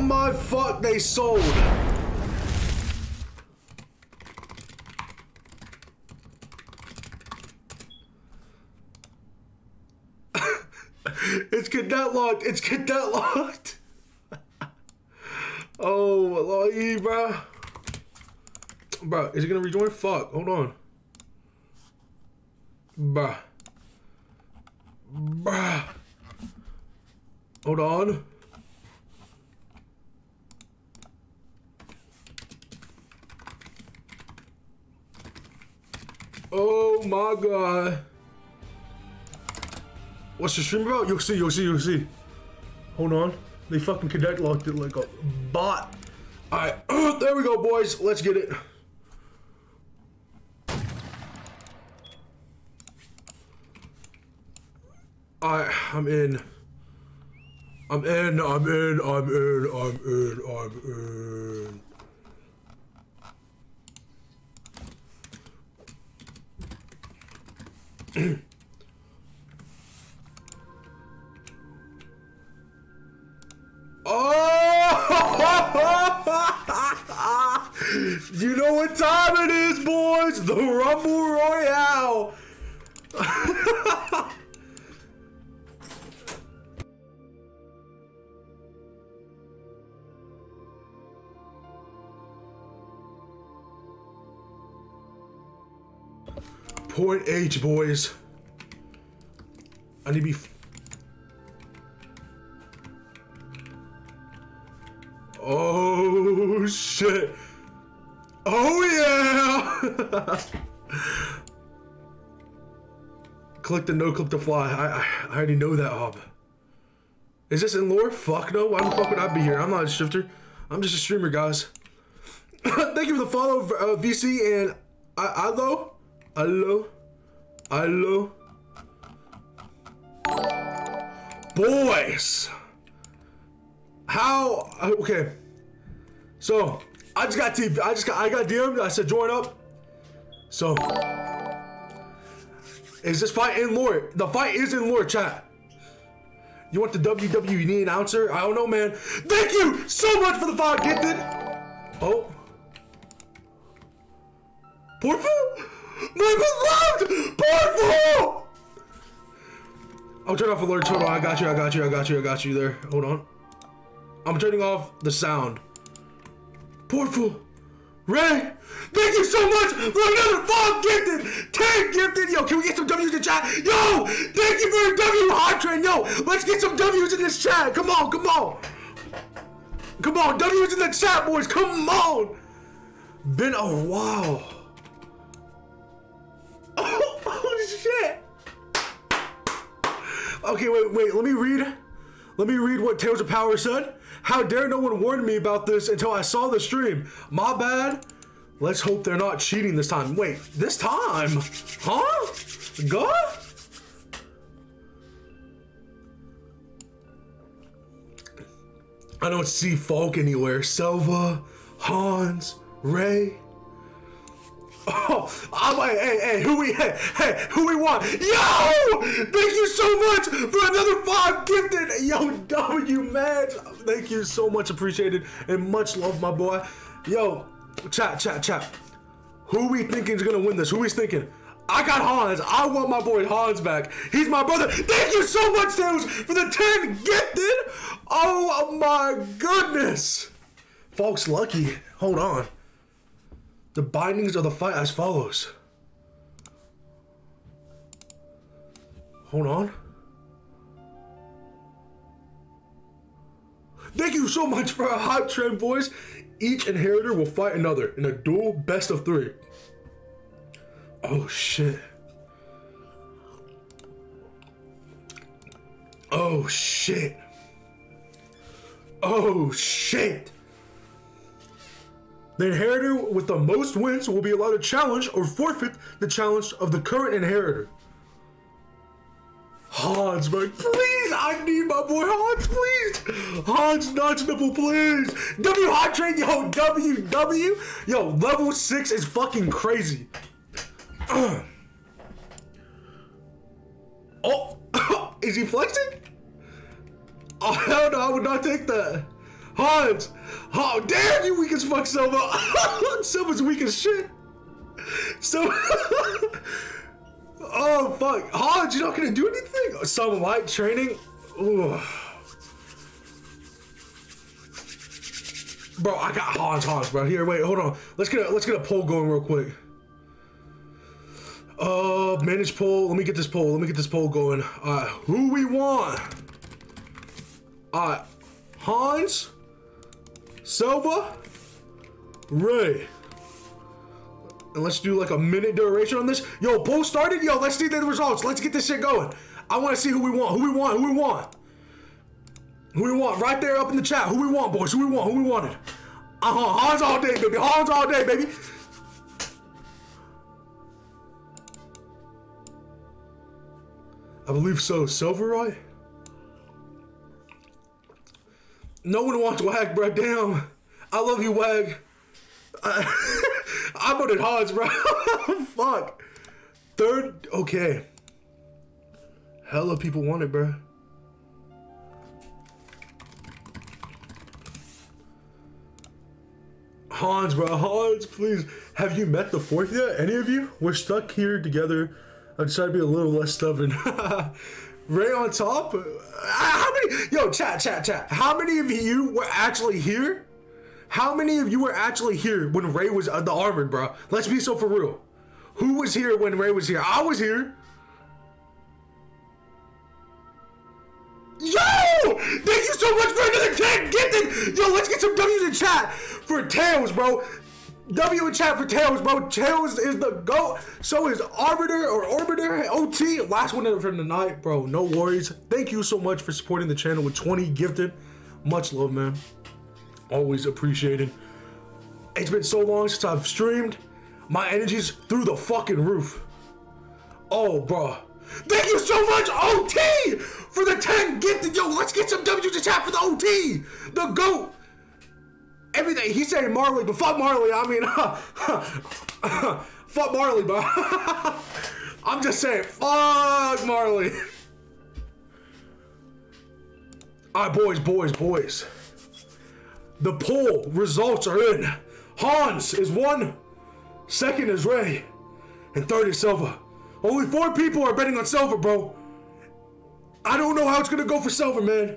my fuck, they sold. It's cadet locked. It's cadet locked. Oh, lucky, bro. Bro, is it gonna rejoin? Fuck, hold on. Bruh. Bruh. Hold on. Oh my god. What's the stream about? You'll see, you'll see, you'll see. Hold on. They fucking cadet locked it like a bot. Alright, there we go, boys. Let's get it. Alright, I'm in. I'm in, I'm in, I'm in, I'm in, I'm in. Oh! You know what time it is, boys? The Rumble Royale. Point H, boys. I need to be. Oh shit! Oh yeah! Click the no, click the fly. I already know that, Hob. Is this in lore? Fuck no. Why the fuck would I be here? I'm not a shifter. I'm just a streamer, guys. Thank you for the follow, VC and Allo. Boys, how? Okay, so I just got TV. I got DM'd. I said join up. So is this fight in lore? The fight is in lore, chat. You want the WWE announcer? I don't know, man. Thank you so much for the 5 gifted. Oh, Porfo. My beloved Porfo! I'll turn off alert total. I got you, I got you, I got you, I got you there. Hold on. I'm turning off the sound. Porfo! Ray! Thank you so much for another 5 gifted! 10 gifted! Yo, can we get some W's in chat? Yo! Thank you for a W, Hot Train! Yo, let's get some W's in this chat! Come on, come on! Come on, W's in the chat, boys! Come on! Been a while. Oh shit! Okay, wait, let me read what Tales of Power said. How dare no one warn me about this until I saw the stream. My bad. Let's hope they're not cheating this time. Wait, this time? Huh? God? I don't see Falk anywhere. Selva, Hans, Ray. Oh, I'm like, hey, who we want? Yo! Thank you so much for another 5 gifted. Yo, W, man. Thank you so much, appreciated, and much love, my boy. Yo, chat. Who we thinking is gonna win this? Who we thinking? I got Hans. I want my boy Hans back. He's my brother. Thank you so much, Tails, for the 10 gifted. Oh my goodness. Folks, lucky. Hold on. The bindings of the fight as follows. Hold on. Thank you so much for a hot trend, boys. Each inheritor will fight another in a duel best of 3. Oh shit. Oh shit. Oh shit. The inheritor with the most wins will be allowed to challenge or forfeit the challenge of the current inheritor. Hans, man, please, I need my boy Hans, please. Hans Notch Nipple, please. W Hot Train, yo, W. Yo, level 6 is fucking crazy. Oh, is he flexing? Oh, hell no, I would not take that. Hans! Oh, damn, you weak as fuck, Silva. Silva's weak as shit. So, oh, fuck. Hans, you're not gonna do anything? Some light training? Ooh. Bro, I got Hans, bro. Here, wait, hold on. Let's get a poll going real quick. Manage poll. Let me get this poll going. Who we want? Hans, Silva, Ray. And let's do like a minute duration on this. Yo, poll started? Yo, let's see the results. Let's get this shit going. I want to see who we want. Who we want. Right there up in the chat. Who we want, boys. Who we wanted. Hans all day, baby. Hans all day, baby. I believe so. Silver, right? No one wants Wag, bro. Damn. I love you, Wag. I voted Hans, bro. Fuck. Third, okay. Hella people want it, bro. Hans, bro. Hans, please. Have you met the fourth yet? Any of you? We're stuck here together. I'm trying to be a little less stubborn. Ray on top? How many? Yo, chat. How many of you were actually here? How many of you were actually here when Ray was the armored, bro? Let's be so for real. Who was here when Ray was here? I was here. Yo! Thank you so much for another 10 gifted! Yo, let's get some W's in chat for Tails, bro. W in chat for Tails, bro. Tails is the GOAT. So is Orbiter, OT. Last one from the night, bro. No worries. Thank you so much for supporting the channel with 20 gifted. Much love, man. Always appreciated. It's been so long since I've streamed. My energy's through the fucking roof. Oh, bro. Thank you so much, OT, for the 10 gifted. Yo, let's get some W's in chat for the OT. The GOAT. Everything. He's saying Marley, but fuck Marley. I mean, fuck Marley, bro. I'm just saying, fuck Marley. All right, boys. The poll results are in. Hans is 1, 2nd is Ray, and 3rd is Silva. Only 4 people are betting on Silva, bro. I don't know how it's gonna go for Silva, man.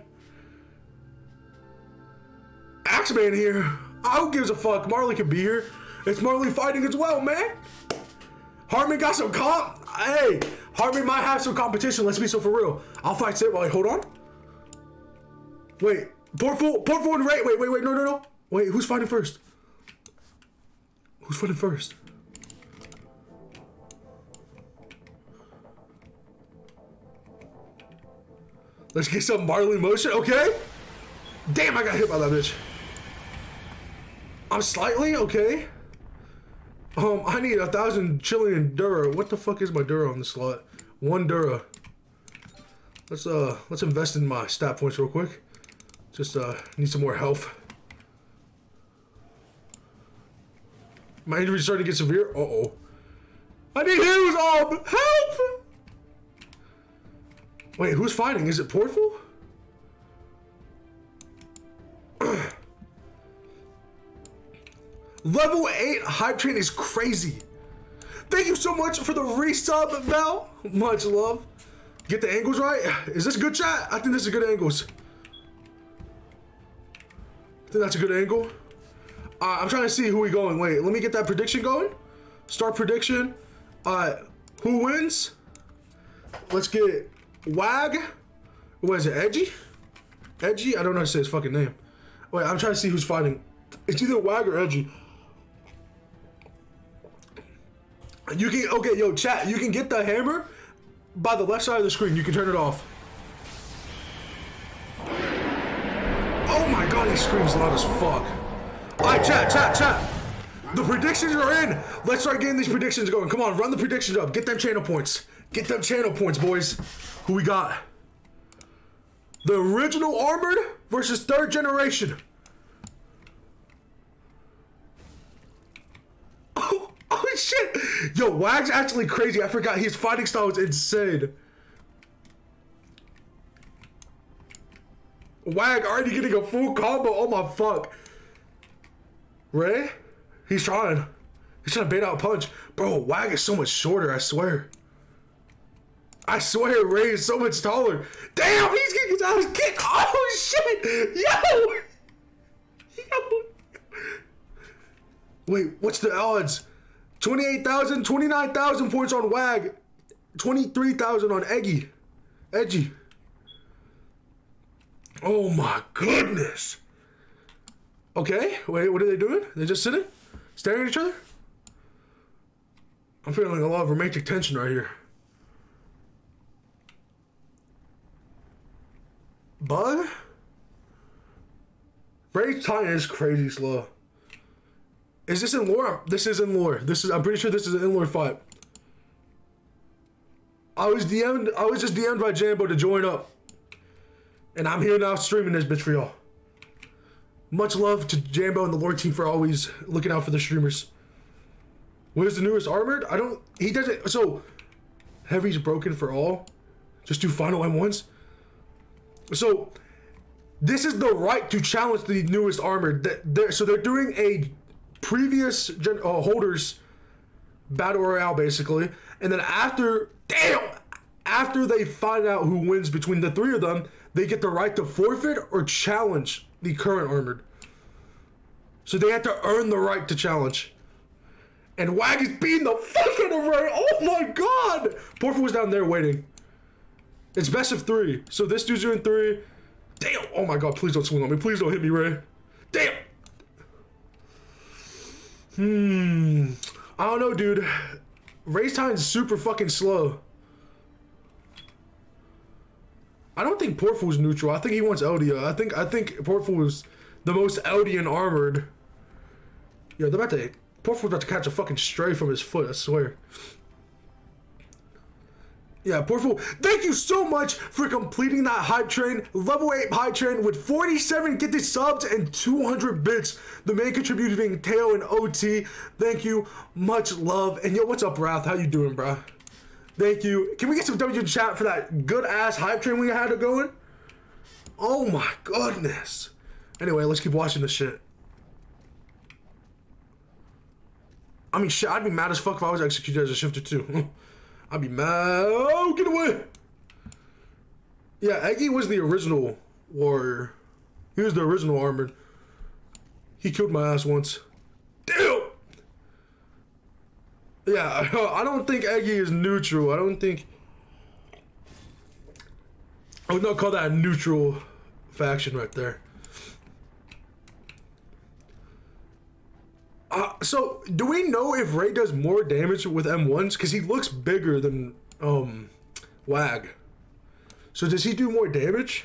Axeman here. Who gives a fuck? Marley can be here. It's Marley fighting as well, man. Hartman got some comp. Hey, Hartman might have some competition. Let's be so for real. I'll fight Sid. Wait, hold on. Wait, Portful and Ray. Wait, no. Wait, who's fighting first? Let's get some Marley motion, okay? Damn, I got hit by that bitch. I'm slightly okay. I need 1,000 Chilean Dura. What the fuck is my Dura on the slot? 1 Dura. Let's invest in my stat points real quick. Just need some more health. My injury's starting to get severe. Uh-oh. I need heals, help! Wait, who's fighting? Is it Portful? Level 8 hype train is crazy. Thank you so much for the resub, Val. Much love. Get the angles right. Is this good, chat? I think this is good angles. I think that's a good angle. I'm trying to see who we going. Wait, let me get that prediction going. Start prediction. Who wins? Let's get Wag. What is it, Edgy? Edgy? I don't know how to say his fucking name. Wait, I'm trying to see who's fighting. It's either Wag or Edgy. You can, okay, yo, chat, you can get the hammer by the left side of the screen. You can turn it off. Oh my god, he screams loud as fuck. Alright, chat. The predictions are in. Let's start getting these predictions going. Come on, run the predictions up. Get them channel points. Get them channel points, boys. Who we got? The original armored versus 3rd generation. Oh shit! Yo, Wag's actually crazy. I forgot his fighting style is insane. Wag already getting a full combo. Oh my fuck. Ray? He's trying. He's trying to bait out a punch. Bro, Wag is so much shorter, I swear. I swear Ray is so much taller. Damn, he's getting his ass kicked. Oh shit. Yo. Yo. Wait, what's the odds? 28,000, 29,000 points on Wag. 23,000 on Edgy. Oh my goodness. Okay, wait, what are they doing? They're just sitting? Staring at each other? I'm feeling a lot of romantic tension right here. Bug? Ray's timing is crazy slow. Is this in lore? This is in lore. I'm pretty sure this is an in lore fight. I was just DM'd by Jambo to join up. And I'm here now streaming this bitch for y'all. Much love to Jambo and the lore team for always looking out for the streamers. Where's the newest armored? He doesn't, so Heavy's broken for all. Just do final M1s. So this is the right to challenge the newest armored. So they're doing a previous holders battle royale basically, and then after they find out who wins between the three of them, they get the right to forfeit or challenge the current armored. So they have to earn the right to challenge. And Wag is beating the fuck out of Ray. Oh my god! Porfa was down there waiting. It's best of 3. So this dude's doing 3. Damn! Oh my god, please don't swing on me. Please don't hit me, Ray. Damn! I don't know, dude. Ray's time's super fucking slow. I don't think Porfal's neutral. I think he wants Eldia. I think Porfal is the most Eldian armored. Yeah, Porfal's about to catch a fucking stray from his foot, I swear. Yeah, Porfal, thank you so much for completing that hype train. Level 8 hype train with 47 gifted subs and 200 bits. The main contributor being Teo and OT. Thank you. Much love. And yo, what's up, Wrath? How you doing, bro? Thank you. Can we get some W in chat for that good-ass hype train we had going? Oh my goodness. Anyway, let's keep watching this shit. I mean, shit, I'd be mad as fuck if I was executed as a shifter too. I'd be mad. Oh, get away! Yeah, Eggy was the original warrior. He was the original armored. He killed my ass once. Damn! Yeah, I don't think Eggy is neutral. I would not call that a neutral faction right there. So, do we know if Ray does more damage with M1s? Because he looks bigger than Wag. So does he do more damage?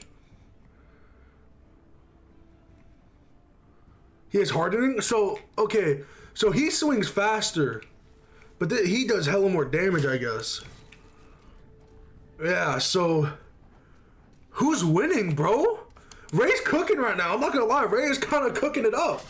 He has hardening? So, okay. So he swings faster. But he does hella more damage, I guess. Yeah, so... Who's winning, bro? Ray's cooking right now. I'm not gonna lie. Ray is kind of cooking it up.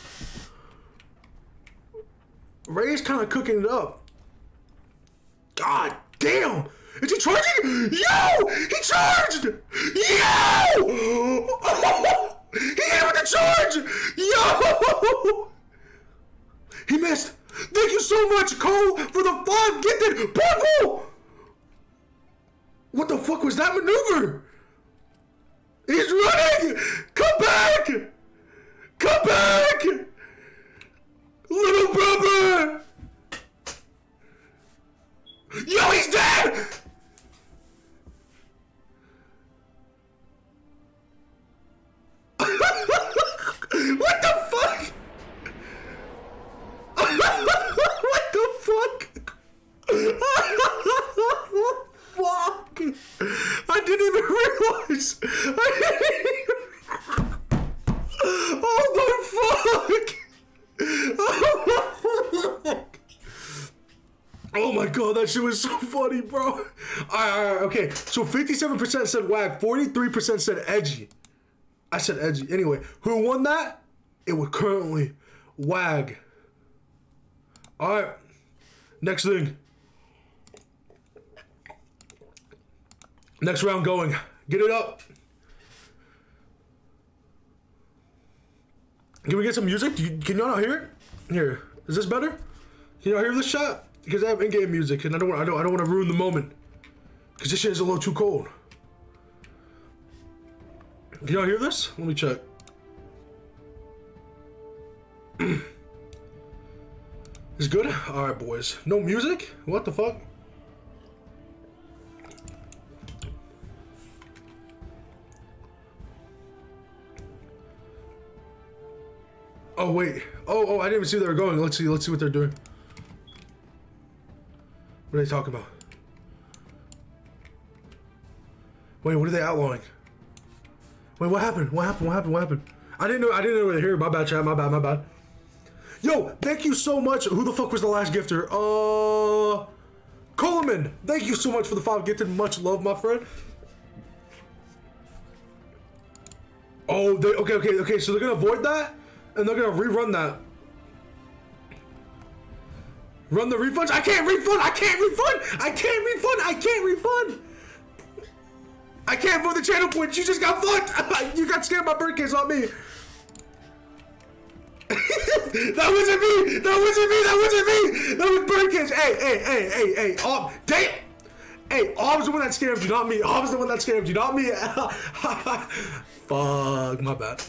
Ray's kind of cooking it up. God damn! Is he charging? Yo! He charged! Yo! He hit him with the charge! Yo! He missed. Thank you so much, Cole, for the 5 gifted purple! What the fuck was that maneuver? He's running! Come back! Come back! Little brother! Yo, he's dead! What the fuck? What the fuck? Fuck! I didn't even realize. Oh my fuck! Oh my god, that shit was so funny, bro. Alright, okay. So 57% said Wag, 43% said Edgy. I said Edgy. Anyway, who won that? It was currently Wag. Alright. Next thing. Next round going. Get it up. Can we get some music? Can y'all not hear it? Here, is this better? Can y'all hear this shot? Because I have in-game music, and I don't want to ruin the moment. Because this shit is a little too cold. Can y'all hear this? Let me check. It's good? Alright, boys. No music? What the fuck? Oh, wait. Oh, I didn't even see they were going. Let's see what they're doing. What are they talking about? Wait, what are they outlawing? Wait, what happened? What happened? I didn't know they were here. My bad, chat. My bad. Yo, thank you so much. Who the fuck was the last gifter? Coleman. Thank you so much for the 5 gifted. Much love, my friend. Oh, okay. So they're gonna avoid that, and they're gonna rerun that. Run the refunds. I can't refund. I can't vote the channel points. You just got fucked. You got scammed by Birdcase on me. That wasn't me. That was Birdcase. Hey. Damn. Hey, Ob's the one that scammed you, not me. Ob's the one that scammed you, not me. Fuck, my bad.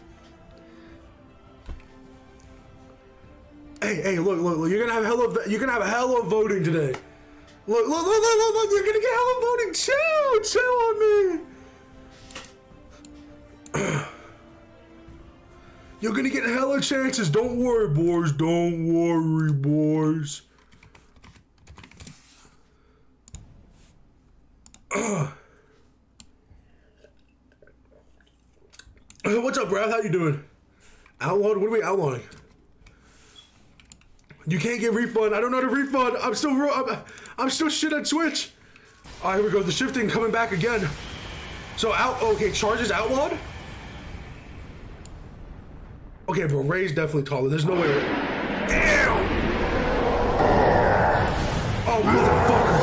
Hey, look, you're gonna have hella voting today. Look, you're gonna get hella voting. Chill on me. You're gonna get hella chances. Don't worry, boys. What's up, Brad? How you doing? Outlawed? What are we outlawing? You can't get refund. I don't know how to refund. I'm still shit at Twitch. All right, here we go. The shifting coming back again. So okay, charges outlawed. Okay, bro, Ray's definitely taller. There's no way. Damn! Oh, motherfucker!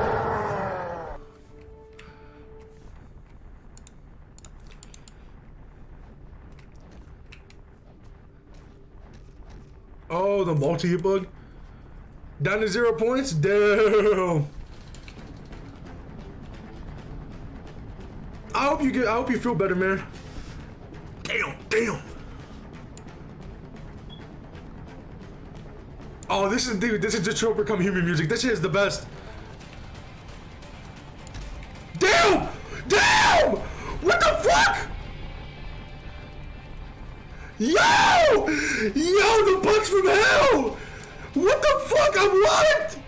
Oh, the multi-hit bug. Down to 0 points? Damn! I hope you feel better, man. Damn! Oh, this is Detroit Become Human music. This shit is the best. Damn! What the fuck? Yo, the punch from hell! What the fuck? I'm wiped!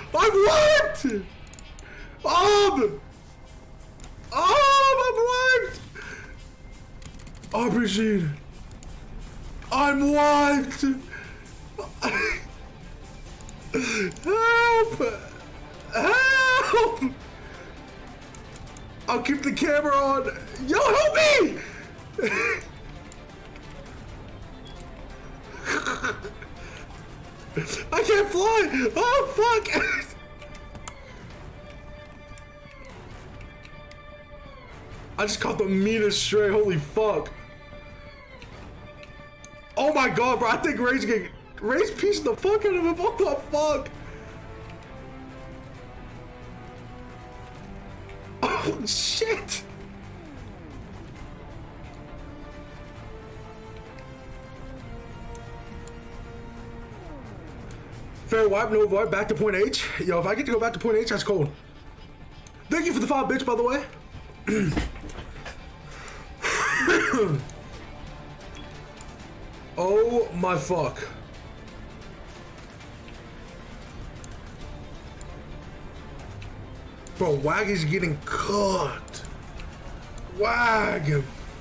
I'm wiped! Aubergine. I'm wiped! Help! I'll keep the camera on. Yo, help me! I can't fly! Oh, fuck! I just caught the meanest stray, holy fuck. Oh my god, bro, I think Ray's piecing the fuck out of him, what the fuck? Oh, shit! Fair wipe, no void, back to point H. Yo, if I get to go back to point H, that's cold. Thank you for the 5 bits, by the way. Oh my fuck. Bro, Waggy's getting cooked. Wag him.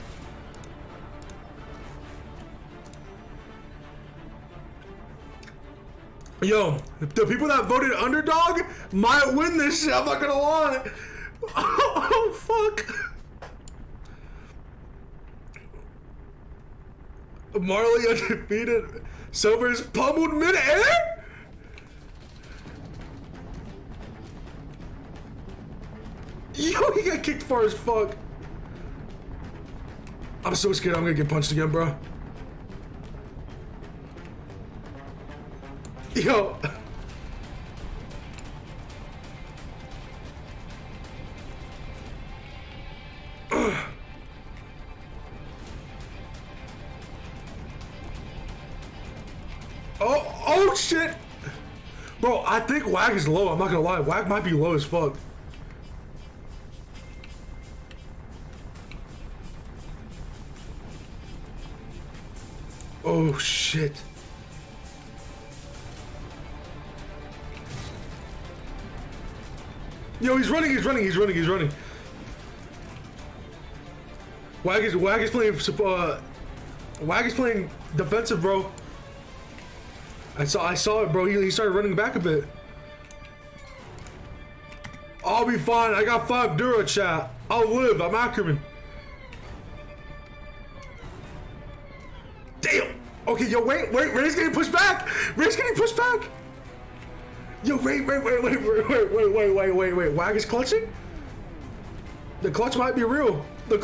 Yo, the people that voted underdog might win this shit, I'm not gonna lie. Oh, fuck. Marley undefeated. Silver's pummeled mid-air? Yo, he got kicked far as fuck. I'm so scared I'm gonna get punched again, bro. Yo. Oh shit! Bro, I think Wag is low. I'm not gonna lie. Wag might be low as fuck. Oh shit. Yo, he's running. Wag is playing defensive, bro. I saw it, bro. He started running back a bit. I'll be fine. I got 5 Dura, chat. I'll live. I'm Ackerman. Damn. Okay, yo, wait. Ray's getting pushed back. Yo, wait. Wag is clutching? The clutch might be real.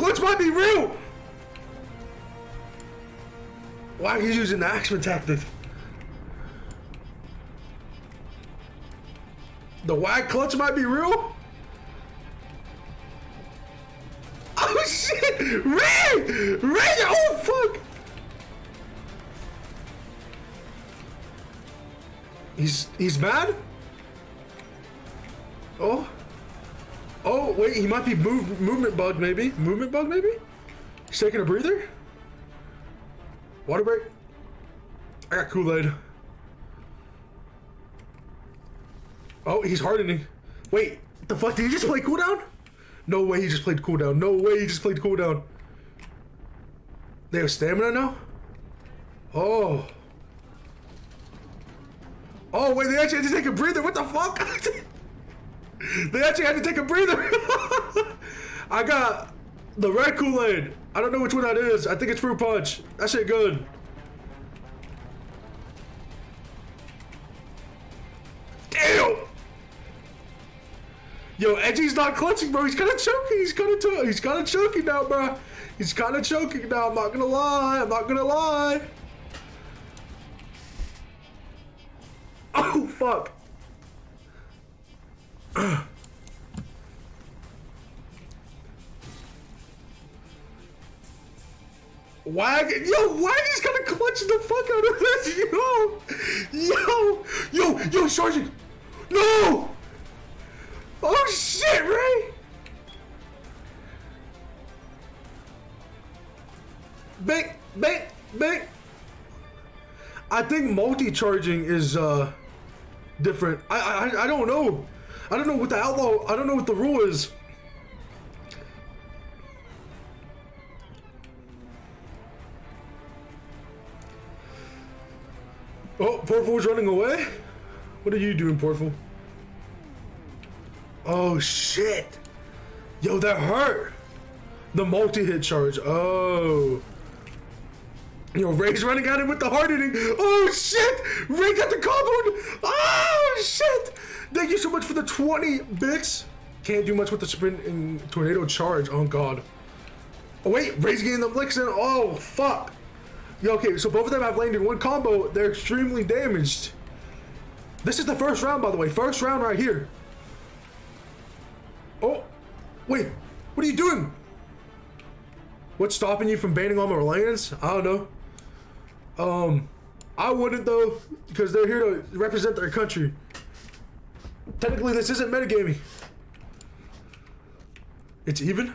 Wag is using the Axeman tactic. The Wag clutch might be real? Oh shit! Ray! Oh fuck! He's mad? Oh wait, he might be movement bug maybe? He's taking a breather? Water break? I got Kool-Aid. Oh, he's hardening. Wait, the fuck? Did he just play cooldown? No way he just played cooldown. They have stamina now? Oh. Oh, wait, they actually had to take a breather. What the fuck? They actually had to take a breather. I got the red Kool-Aid. I don't know which one that is. I think it's Fruit Punch. That shit good. Damn. Yo, Edgy's not clutching, bro. He's kind of choking. He's kind of choking now, bro. I'm not gonna lie. Oh, fuck. Wag is gonna clutch the fuck out of this. Yo, Sergeant. No. Oh shit, Ray! Bang! I think multi-charging is different. I don't know. I don't know what the outlaw. I don't know what the rule is. Oh, Portful's running away. What are you doing, Portful? Oh shit! Yo, that hurt! The multi-hit charge. Oh. Yo, Ray's running at him with the hardening. Oh shit! Ray got the combo! Oh shit! Thank you so much for the 20 bits. Can't do much with the sprint and tornado charge. Oh god. Oh wait, Ray's getting the licks in. Oh fuck! Yo, okay, so both of them have landed one combo. They're extremely damaged. This is the first round, by the way. First round right here. Oh, wait, what are you doing? What's stopping you from banning all my lands? I don't know. I wouldn't though, because they're here to represent their country. Technically, this isn't metagaming. It's even.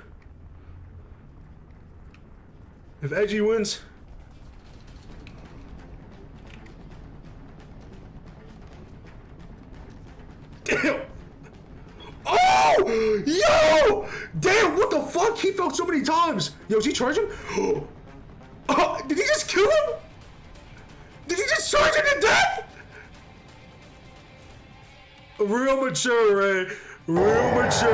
If Edgy wins. Damn. Oh! Yo! Damn, what the fuck? He fell so many times. Yo, is he charging? Oh, did he just kill him? Did he just charge him to death? Real mature, Ray. Real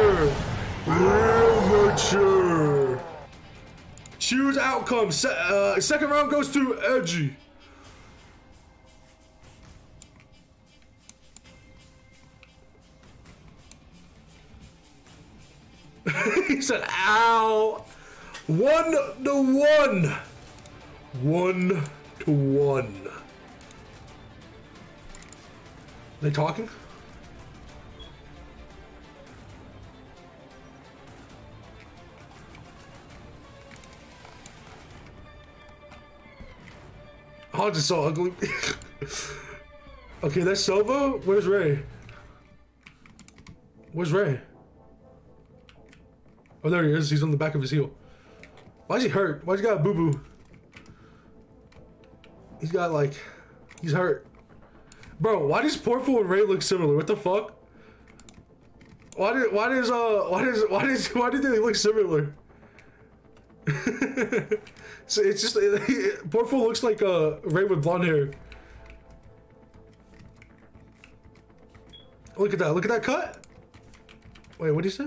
mature. Choose outcome. Second round goes to Edgy. He said, ow. 1-1. 1-1. They talking? Hans is so ugly. Okay, that's Silva. Where's Ray? Where's Ray? Oh, there he is. He's on the back of his heel. Why is he hurt? Why's he got a boo-boo? He's got like... He's hurt. Bro, why does Portful and Ray look similar? What the fuck? Why did they look similar? So it's just Portful looks like Ray with blonde hair. Look at that! Look at that cut. Wait, what did he say?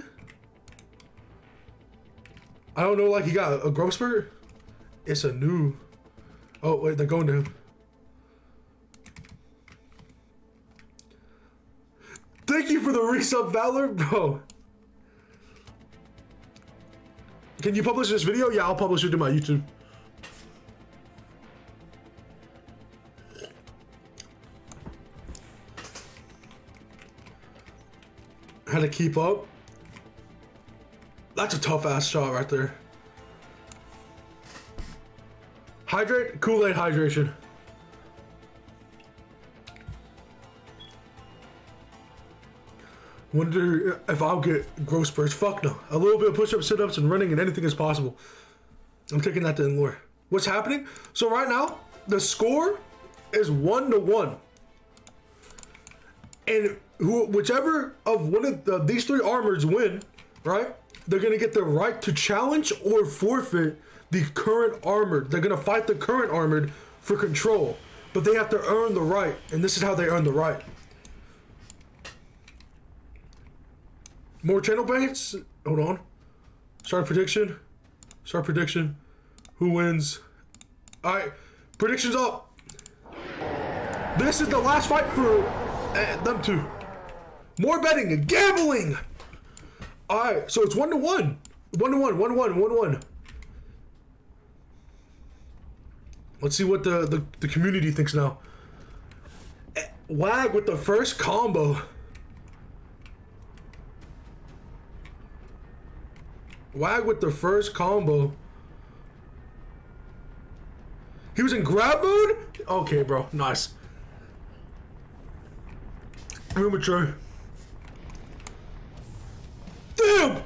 I don't know. Like he got a growth spurt. It's a new. Oh wait, they're going to him. Thank you for the resub, Valor, bro. Can you publish this video? Yeah, I'll publish it to my YouTube. How to keep up? That's a tough ass shot right there. Hydrate, Kool-Aid hydration. Wonder if I'll get growth spurts. Fuck no. A little bit of push-ups, sit-ups, and running, and anything is possible. I'm taking that to Inlore. What's happening? So right now, the score is 1-1. And whichever of one of these three armors win, right? They're gonna get the right to challenge or forfeit the current armored. They're gonna fight the current armored for control, but they have to earn the right, and this is how they earn the right. More channel banks. Hold on. Start prediction. Start prediction. Who wins? All right, predictions up. This is the last fight for them two. More betting and gambling. All right, so it's 1-1. 1-1. 1-1. 1-1. Let's see what the community thinks now. Wag with the first combo. Wag with the first combo. He was in grab mode? Okay, bro. Nice. Real mature. Damn!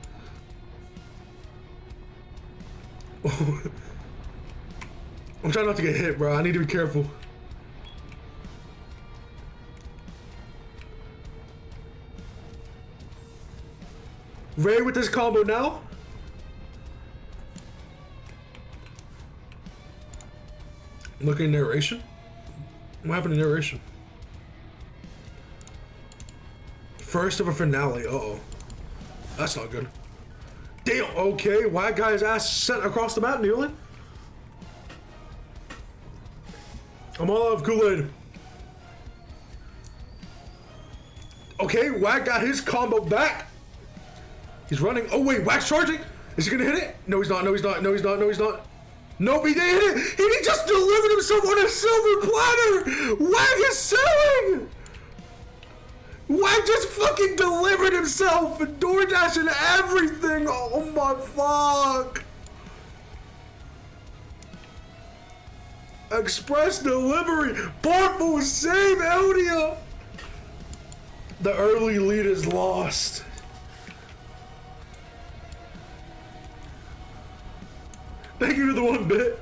I'm trying not to get hit, bro. I need to be careful. Ray with this combo now. Looking at narration. What happened to narration? First of a finale. Uh-oh. That's not good. Damn. Okay. White guy's ass sent across the map, kneeling. I'm all out of Kool-Aid. Okay. Wag got his combo back. He's running. Oh, wait. Wag's charging. Is he going to hit it? No, he's not. No, he's not. No, he's not. No, he's not. Nope, he didn't hit it. He just delivered himself on a silver platter. Wag is selling. Wag just fucking delivered himself and DoorDash and everything. Oh my fuck. Express delivery. Portful save Eldia. The early lead is lost. Thank you for the 1 bit.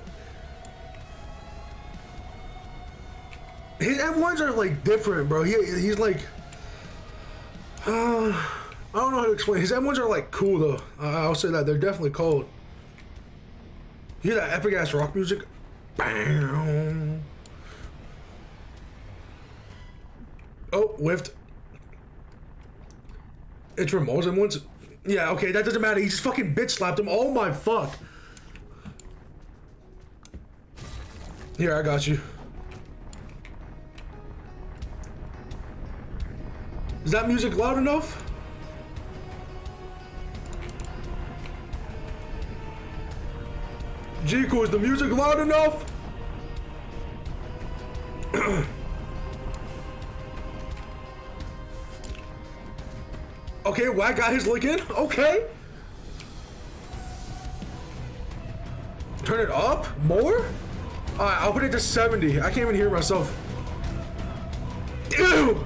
His M1s are like different, bro. He's like, I don't know how to explain. His M1s are like cool though. I'll say that they're definitely cold. You hear that epic ass rock music? Bam. Oh, whiffed. It's Ramon's M1s. Yeah, okay, that doesn't matter. He just fucking bitch slapped him. Oh my fuck. Here, I got you. Is that music loud enough? Jiku, is the music loud enough? Okay, Wag got his lick in. Okay. Turn it up? More? Alright, I'll put it to 70. I can't even hear myself. Ew!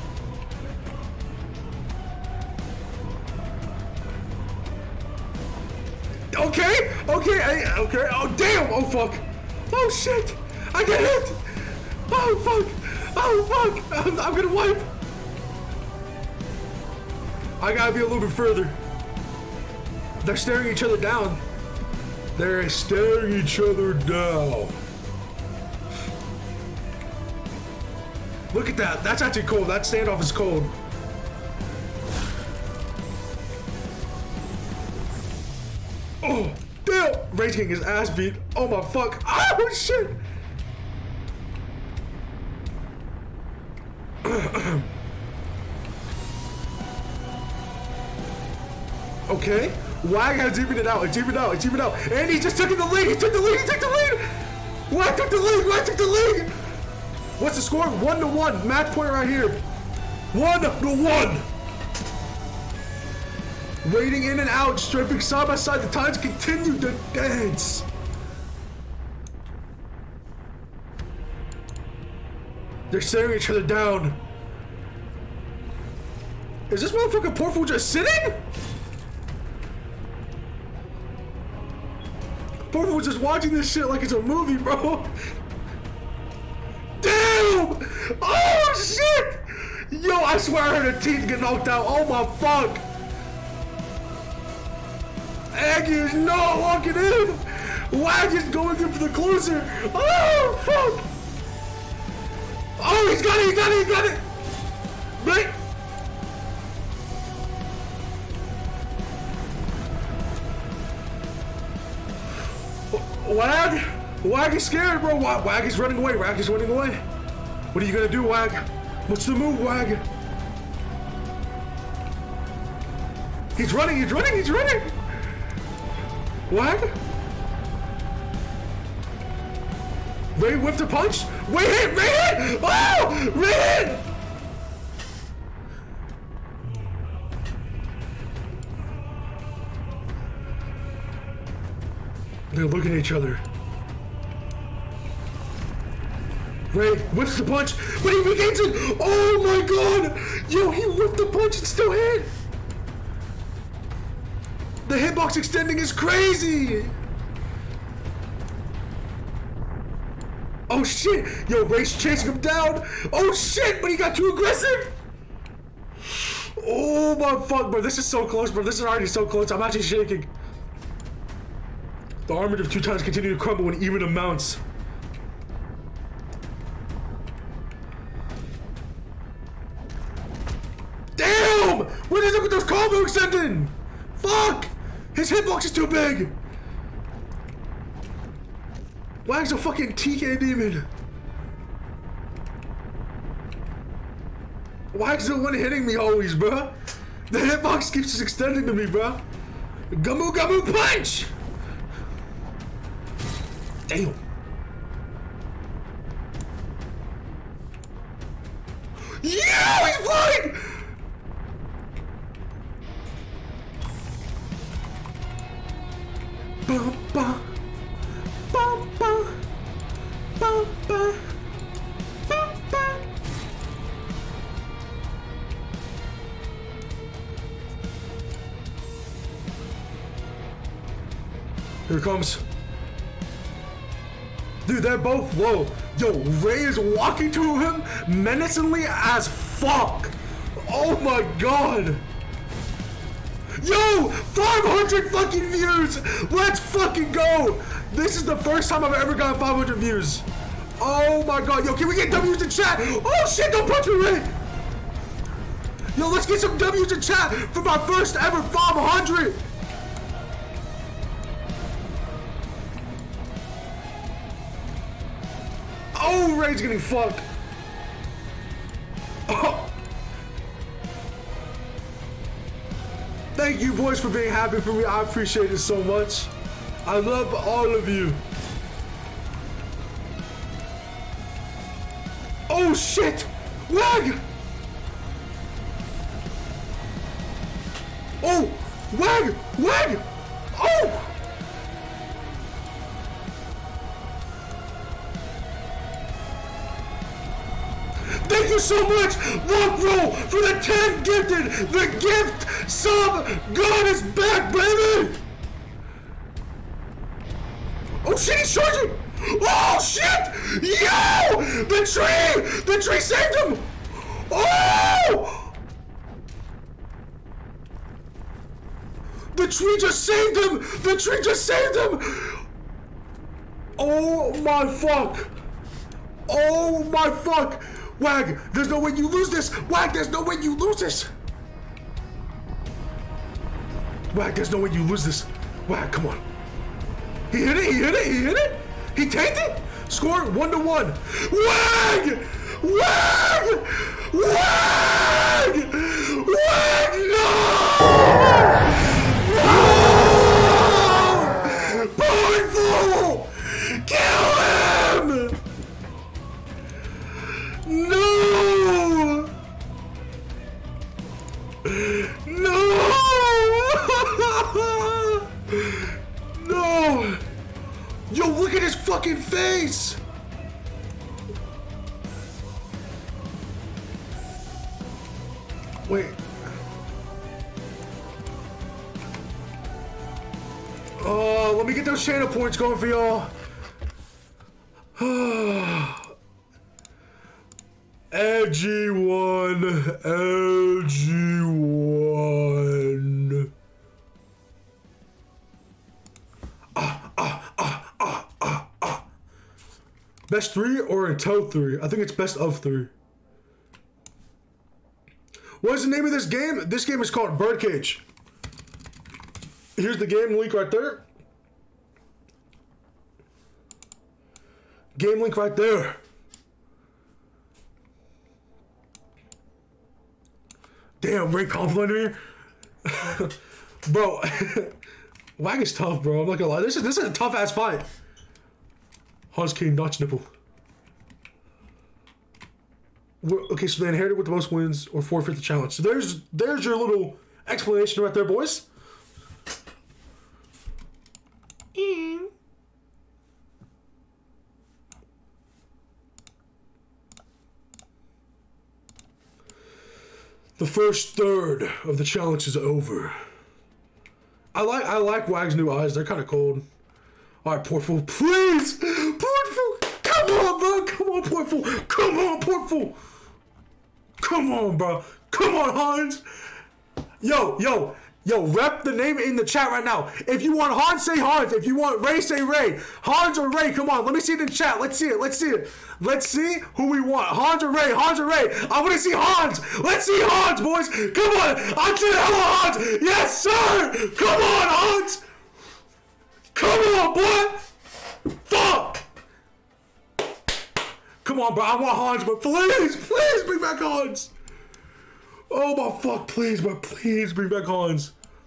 Okay, okay, okay. Oh, damn! Oh, fuck. Oh, shit! I get hit! Oh, fuck! Oh, fuck! I'm gonna wipe! I gotta be a little bit further. They're staring each other down. They're staring each other down. Look at that. That's actually cold. That standoff is cold. Oh, damn! Rage getting his ass beat. Oh my fuck. Oh shit! Okay. Wag has evened it out. It's evened out. It's evened out. And he just took the lead. He took the lead. He took the lead. Wag took the lead. Wag took the lead. What's the score? 1-1. Match point right here. 1-1. Waiting in and out, stripping side by side. The times continue to dance. They're staring each other down. Is this motherfucking Portful just sitting? Portful was just watching this shit like it's a movie, bro. Damn! Oh shit! Yo, I swear I heard a teeth get knocked out. Oh my fuck! Aggie is not walking in! Wag is going in for the closer! Oh fuck! Oh, he's got it! He got it! He got it! Right? Wag? Wag is scared, bro. Wag is running away. Wag is running away. What are you gonna do, Wag? What's the move, Wag? He's running. He's running. He's running. Wag? Ray whipped a punch. Ray hit. Ray hit. Oh! Ray hit. They're looking at each other. Ray whips the punch, but he regains it! Oh my god! Yo, he whipped the punch and still hit! The hitbox extending is crazy! Oh shit! Yo, Ray's chasing him down! Oh shit! But he got too aggressive! Oh my fuck, bro. This is so close, bro. This is already so close. I'm actually shaking. The armor of 2 times continue to crumble in even amounts. Damn! What is up with those combo extending? Fuck! His hitbox is too big! Wag's a fucking TK demon. Wag's the one hitting me always, bro. The hitbox keeps just extending to me, bro. Gamu Gamu punch! Damn. Yeah, he's flying! Bum, bum, bum, bum, bum, bum, bum, bum. Here it comes. Dude, they're both low. Yo, Ray is walking to him menacingly as fuck. Oh my god. Yo, 500 fucking views. Let's fucking go. This is the first time I've ever gotten 500 views. Oh my god. Yo, can we get W's in chat? Oh shit, don't punch me, Ray. Yo, let's get some W's in chat for my first ever 500. Oh, Ray's getting fucked. Oh. Thank you, boys, for being happy for me. I appreciate it so much. I love all of you. Oh, shit. Wag. Oh! Wag! Wag! Oh! Thank you so much, Rockroll, for the 10 gifted! The gift sub god is back, baby! Oh shit, he's charging! Oh shit! Yo! The tree! The tree saved him! Oh! The tree just saved him! The tree just saved him! Oh my fuck! Oh my fuck! Wag, there's no way you lose this! Wag, there's no way you lose this! Wag, there's no way you lose this! Wag, come on. He hit it, he hit it, he hit it! He tanked it! Score 1-1. Wag! Wag! Wag! Wag! No! No! Powerful! Kill him! No! No! No! Yo, look at his fucking face! Wait. Oh, let me get those channel points going for y'all. Edgy one. Edgy one. Best 3 or until 3? I think it's best of 3. What is the name of this game? This game is called Birdcage. Here's the game link right there. Game link right there. Damn, Ray complimented here. Bro, Wag is tough, bro. I'm not gonna lie. This is a tough ass fight. Hans King, Notch Nipple. Okay, so they inherited with the most wins or forfeit the challenge. So there's your little explanation right there, boys. The first third of the challenge is over. I like Wag's new eyes. They're kind of cold. All right, Portful, please, Portful, come on, bro, come on, Portful, come on, Portful, come on, bro, come on, Hans. Yo, rep the name in the chat right now. If you want Hans, say Hans. If you want Ray, say Ray. Hans or Ray, come on. Let me see it in chat. Let's see it. Let's see it. Let's see who we want. Hans or Ray. Hans or Ray. I want to see Hans. Let's see Hans, boys. Come on. I'm to the hell of Hans. Yes, sir. Come on, Hans. Come on, boy. Fuck. Come on, bro. I want Hans, but please bring back Hans. Oh my fuck, please, bro, please bring back Hans.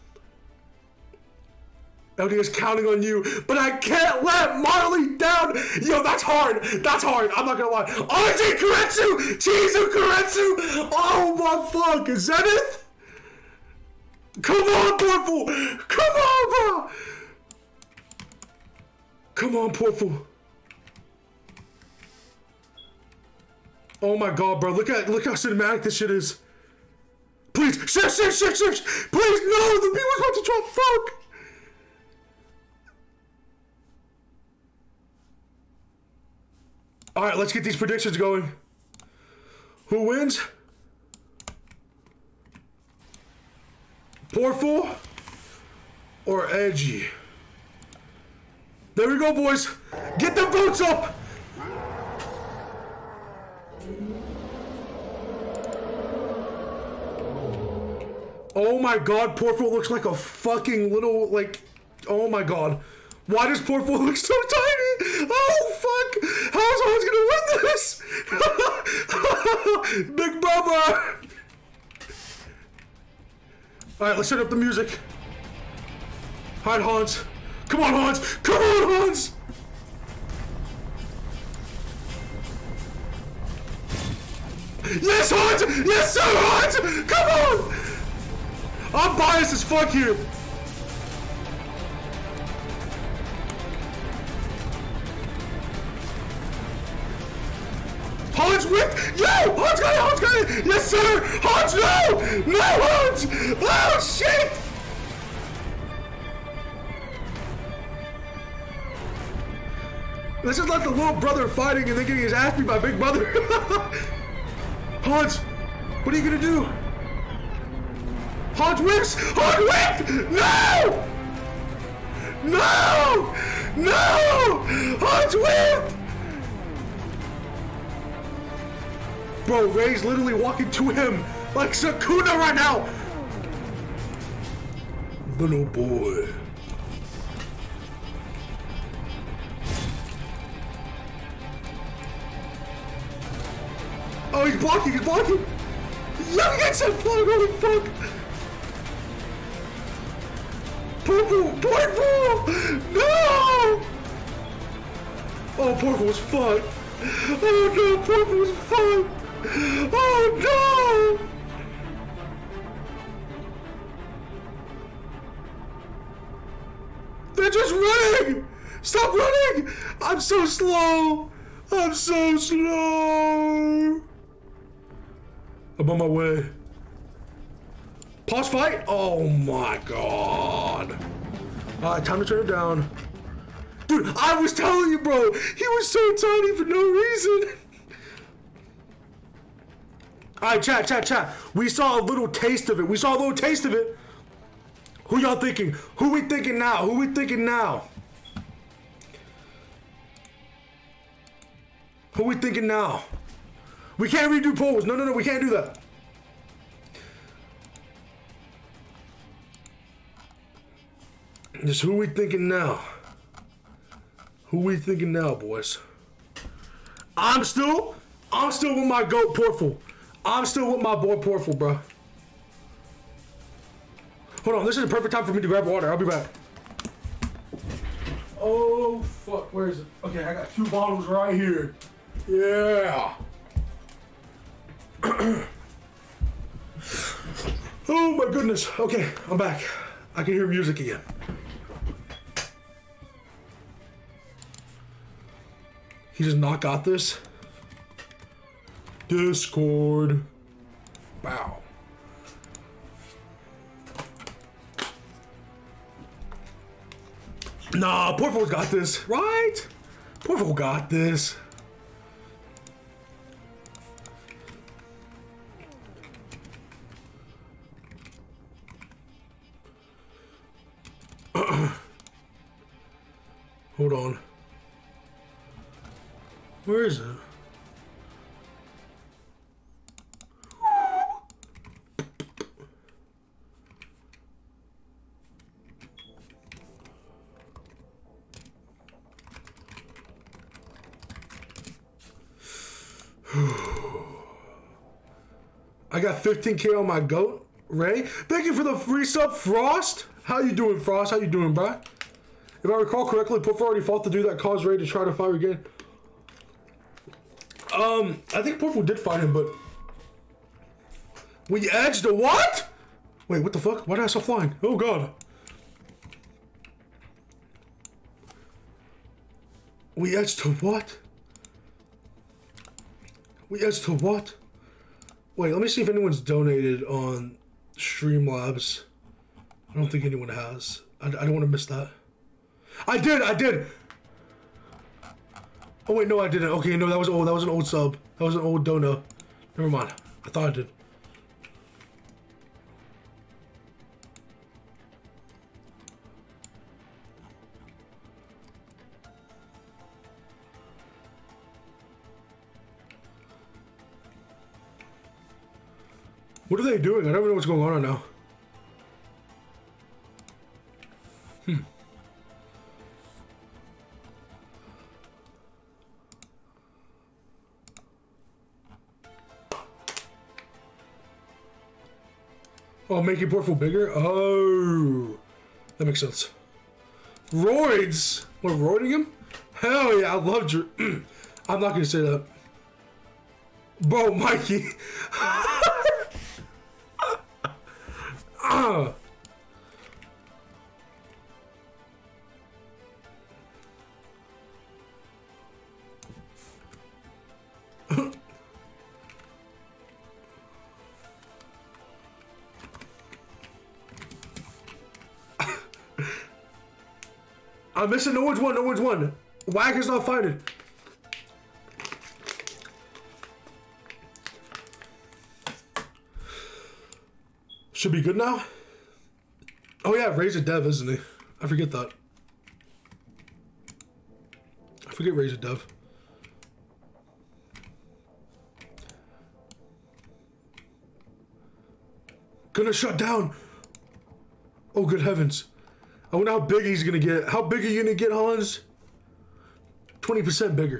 LD is counting on you, but I can't let Marley down. Yo, that's hard. That's hard. I'm not gonna lie. RJ Kuretsu! Chizu Kuretsu! Oh my fuck, Zenith? Come on, Portful! Come on, bro! Come on, Portful. Oh my god, bro. Look how cinematic this shit is. Please, shift. Please, no, the people's about to drop. Fuck. All right, let's get these predictions going. Who wins? Portful or Edgy? There we go, boys. Get the votes up. Oh my god, Portful looks like a fucking little, like, oh my god. Why does Portful look so tiny? Oh fuck! How's Hans gonna win this? Big brother! Alright, let's set up the music. Alright, Hans. Come on, Hans! Come on, Hans! Yes, Hans! Yes, sir, Hans! Come on! I'm biased as fuck here. Hans whipped! Yo! Hans got it! Hans got it! Yes, sir! Hans, no! No, Hans! Oh, shit! This is like the little brother fighting and then getting his ass beat by big brother. Hans, what are you gonna do? Hans whips! Hans whipped! No! No! No! Hans whipped! Bro, Ray's literally walking to him like Sukuna right now. Little boy. Oh, he's blocking, he's blocking. Yo, he gets that flag, holy fuck. Purple, purple, no. Oh, purple was fucked. Oh no, purple was fucked. Oh no! They're just running! Stop running! I'm so slow! I'm so slow! I'm on my way. Pause fight? Oh my god. Alright, time to turn it down. Dude, I was telling you, bro! He was so tiny for no reason! Alright, chat. We saw a little taste of it. We saw a little taste of it. Who y'all thinking? Who we thinking now? Who we thinking now? Who we thinking now? We can't redo polls. No, we can't do that. Just who we thinking now? Who we thinking now, boys? I'm still with my GOAT Portful. I'm still with my boy Portful, bro. Hold on, this is the perfect time for me to grab water. I'll be back. Oh, fuck, where is it? Okay, I got 2 bottles right here. Yeah. Oh my goodness. Okay, I'm back. I can hear music again. He does not got this. Discord. Wow. Nah, Portful got this, right? Portful got this. Hold on. Where is it? I got 15K on my GOAT, Ray. Thank you for the free sub, Frost. How you doing, Frost? How you doing, bro? If I recall correctly, Portful already fought the dude that caused Ray to try to fire again. I think Portful did fight him, but we edged the what? Wait, what the fuck? Why did I stop flying? Oh god. We edged to what? We edged to what? Wait, let me see if anyone's donated on Streamlabs. I don't think anyone has. I don't want to miss that. I did! Oh wait, no I didn't. Okay, no, that was old. That was an old sub. That was an old dono. Never mind. I thought I did. What are they doing? I don't even know what's going on right now. Oh, making Portful bigger? Oh, that makes sense. Roids? What, roiding him? Hell yeah, I loved your... I'm not gonna say that. Bro, Mikey. I'm missing. No one's won. No one's won. Wagger's not fighting. Should be good now. Oh yeah, Razor Dev, isn't he? I forget that. I forget Razor Dev. Gonna shut down. Oh good heavens. I wonder how big he's gonna get. How big are you gonna get, Hans? 20% bigger.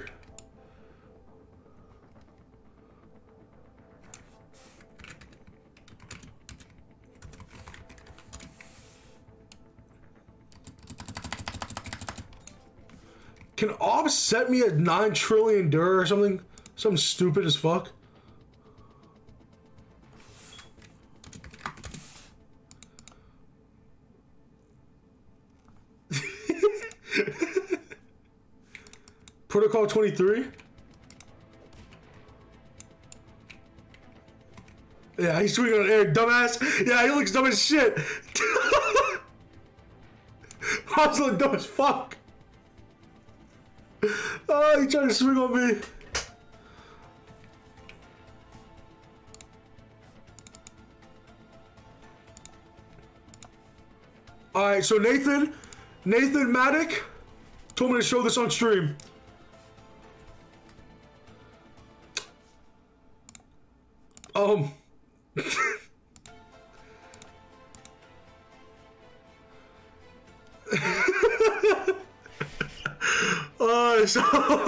Can Obs set me at 9 trillion dir or something? Something stupid as fuck. Protocol 23? Yeah, he's tweeting on Eric, dumbass. Yeah, he looks dumb as shit. Hans look dumb as fuck. Oh, he tried to swing on me. Alright, so Nathan Maddock told me to show this on stream. So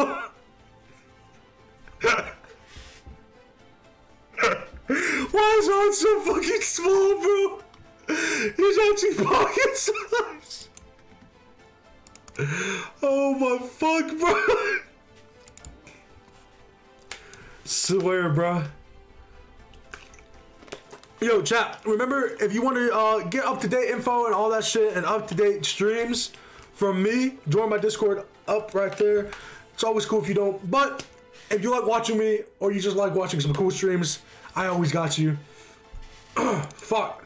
why is Han so fucking small, bro? He's actually pocket size. Oh my fuck, bro. Swear, bro. Yo, chat, remember, if you want to get up-to-date info and all that shit and up-to-date streams from me, join my Discord up right there. It's always cool if you don't, but if you like watching me or you just like watching some cool streams, I always got you. Fuck.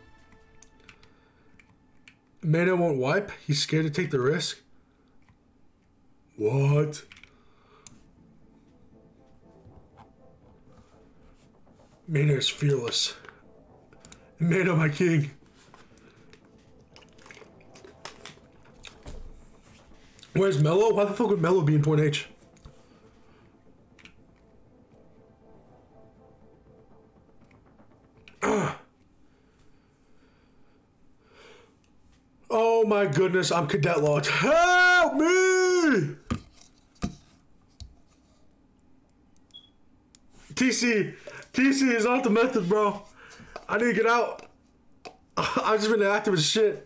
Mana won't wipe? He's scared to take the risk? What? Mana is fearless. Mana, my king. Where's Mello? Why the fuck would Mello be in point H? Oh my goodness, I'm cadet locked. Help me! TC is not the method, bro. I need to get out. I've just been active as shit.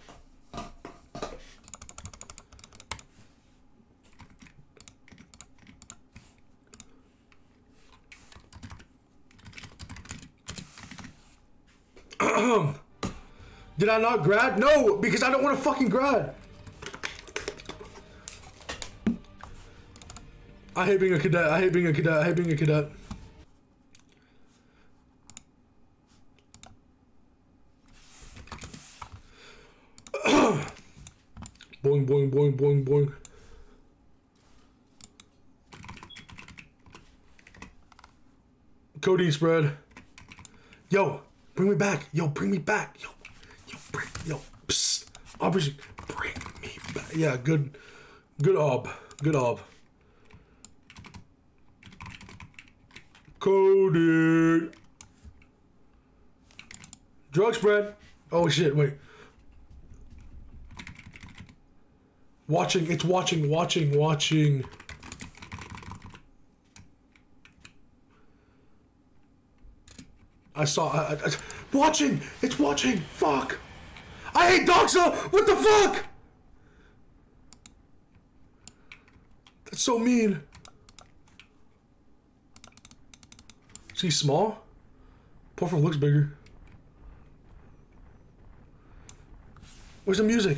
Did I not grad? No, because I don't want to fucking grad. I hate being a cadet. I hate being a cadet. I hate being a cadet. Boing, boing, boing, boing, boing. Codeine spread. Yo, bring me back. Yo, bring me back. Yo, psst. Aubergine, bring me back. Yeah, good ob. Good ob. Codeine. Drug spread. Oh shit, wait. Watching, it's watching. I saw, watching, it's watching, fuck. I hate Doxa, what the fuck? That's so mean. Is he small? Porphyro looks bigger. Where's the music?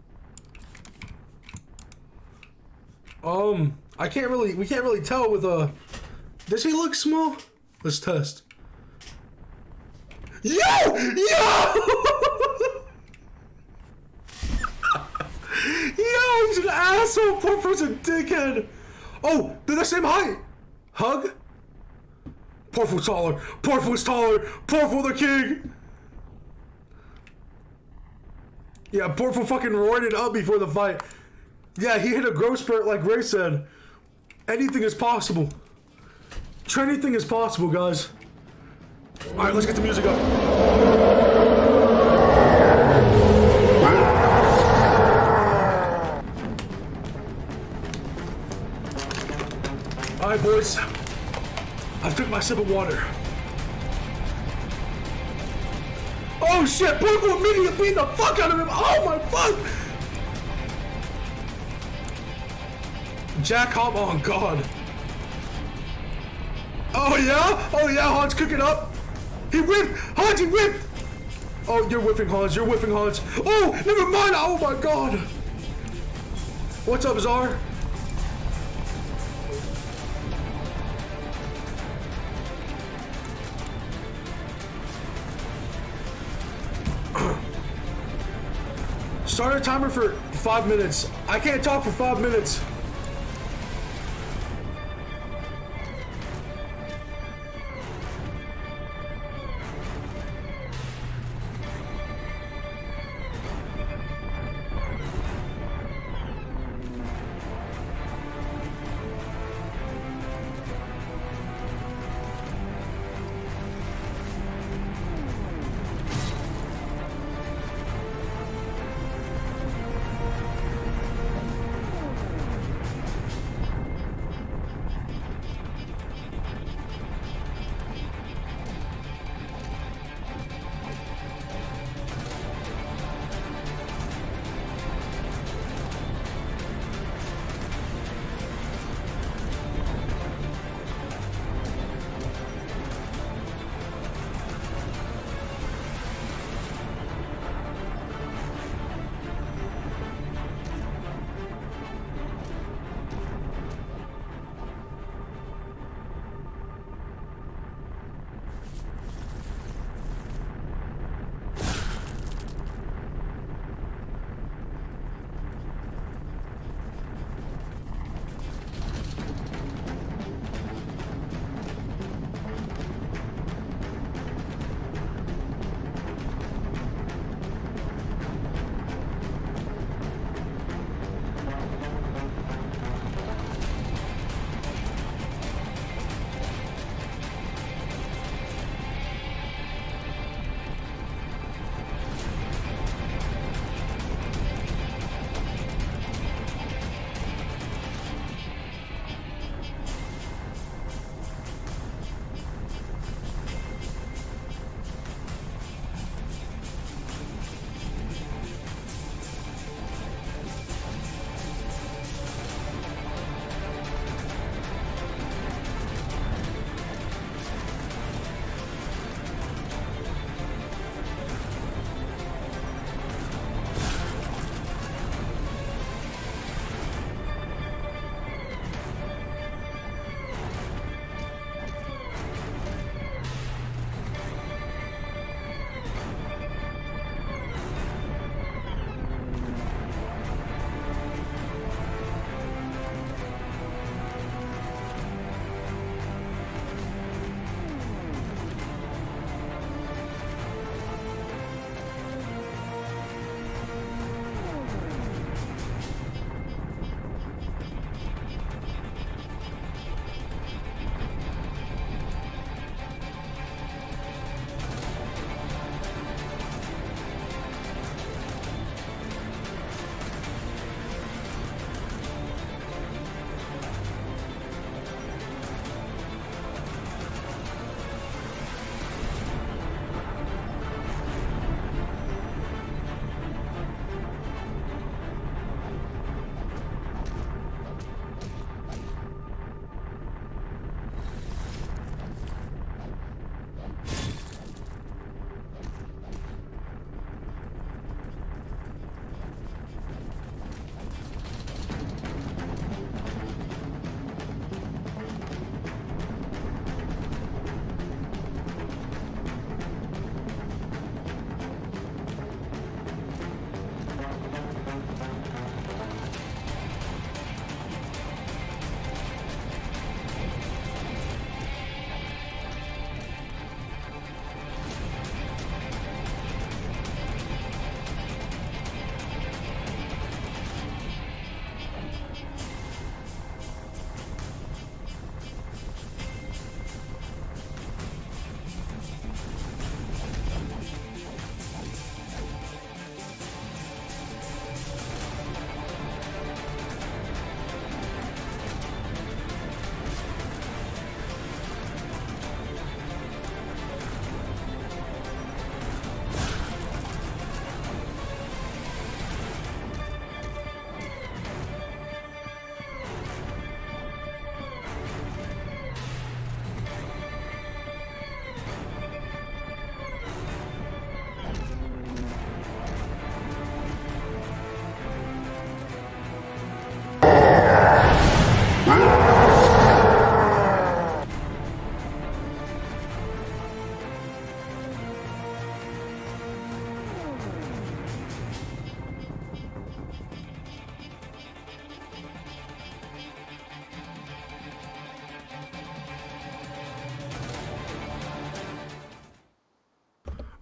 I can't really, we can't really tell with does he look small? Let's test. Yo! Yo! Yo, he's an asshole. Poor person, dickhead. Oh, they're the same height. Hug? Porfo's taller. Porfo's taller. Porfo the king. Yeah, Porfo fucking roared it up before the fight. Yeah, he hit a growth spurt like Ray said. Anything is possible. Anything is possible, guys. Alright, let's get the music up. Alright, boys. I've took my sip of water. Oh shit! Porfo immediately beat the fuck out of him! Oh my fuck! Jack Hop, oh god. Oh yeah? Oh yeah, Hans cooking up. He whipped! Hans, he whipped! Oh, you're whiffing, Hans, you're whiffing, Hans. Oh, never mind! Oh my god! What's up, Czar? Start a timer for 5 minutes. I can't talk for 5 minutes.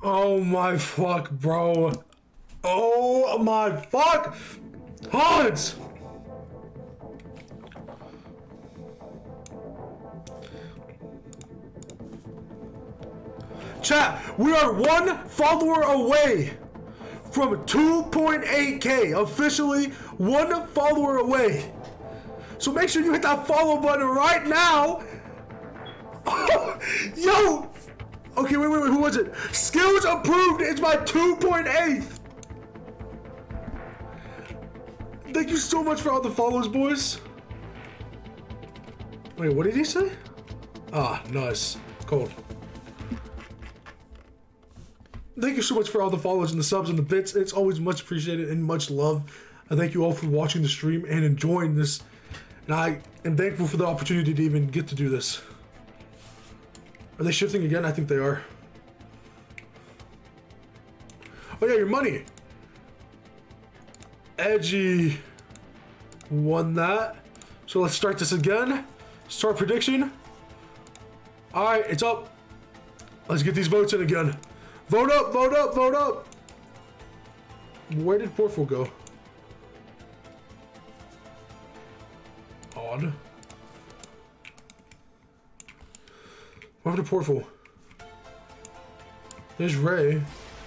Oh my fuck, bro. Oh my fuck. Hans! Chat, we are 1 follower away from 2.8K. Officially 1 follower away. So make sure you hit that follow button right now. Oh, yo! Okay, wait, who was it? Skills approved is my 2.8. Thank you so much for all the follows, boys. Wait, what did he say? Ah, nice. Cold. Thank you so much for all the follows and the subs and the bits. It's always much appreciated and much love. I thank you all for watching the stream and enjoying this. And I am thankful for the opportunity to even get to do this. Are they shifting again? I think they are. Oh yeah, your money. Edgy won that. So let's start this again. Start prediction. All right, it's up. Let's get these votes in again. Vote up, vote up, vote up. Where did Porful go? Odd. What happened to Porful? There's Ray.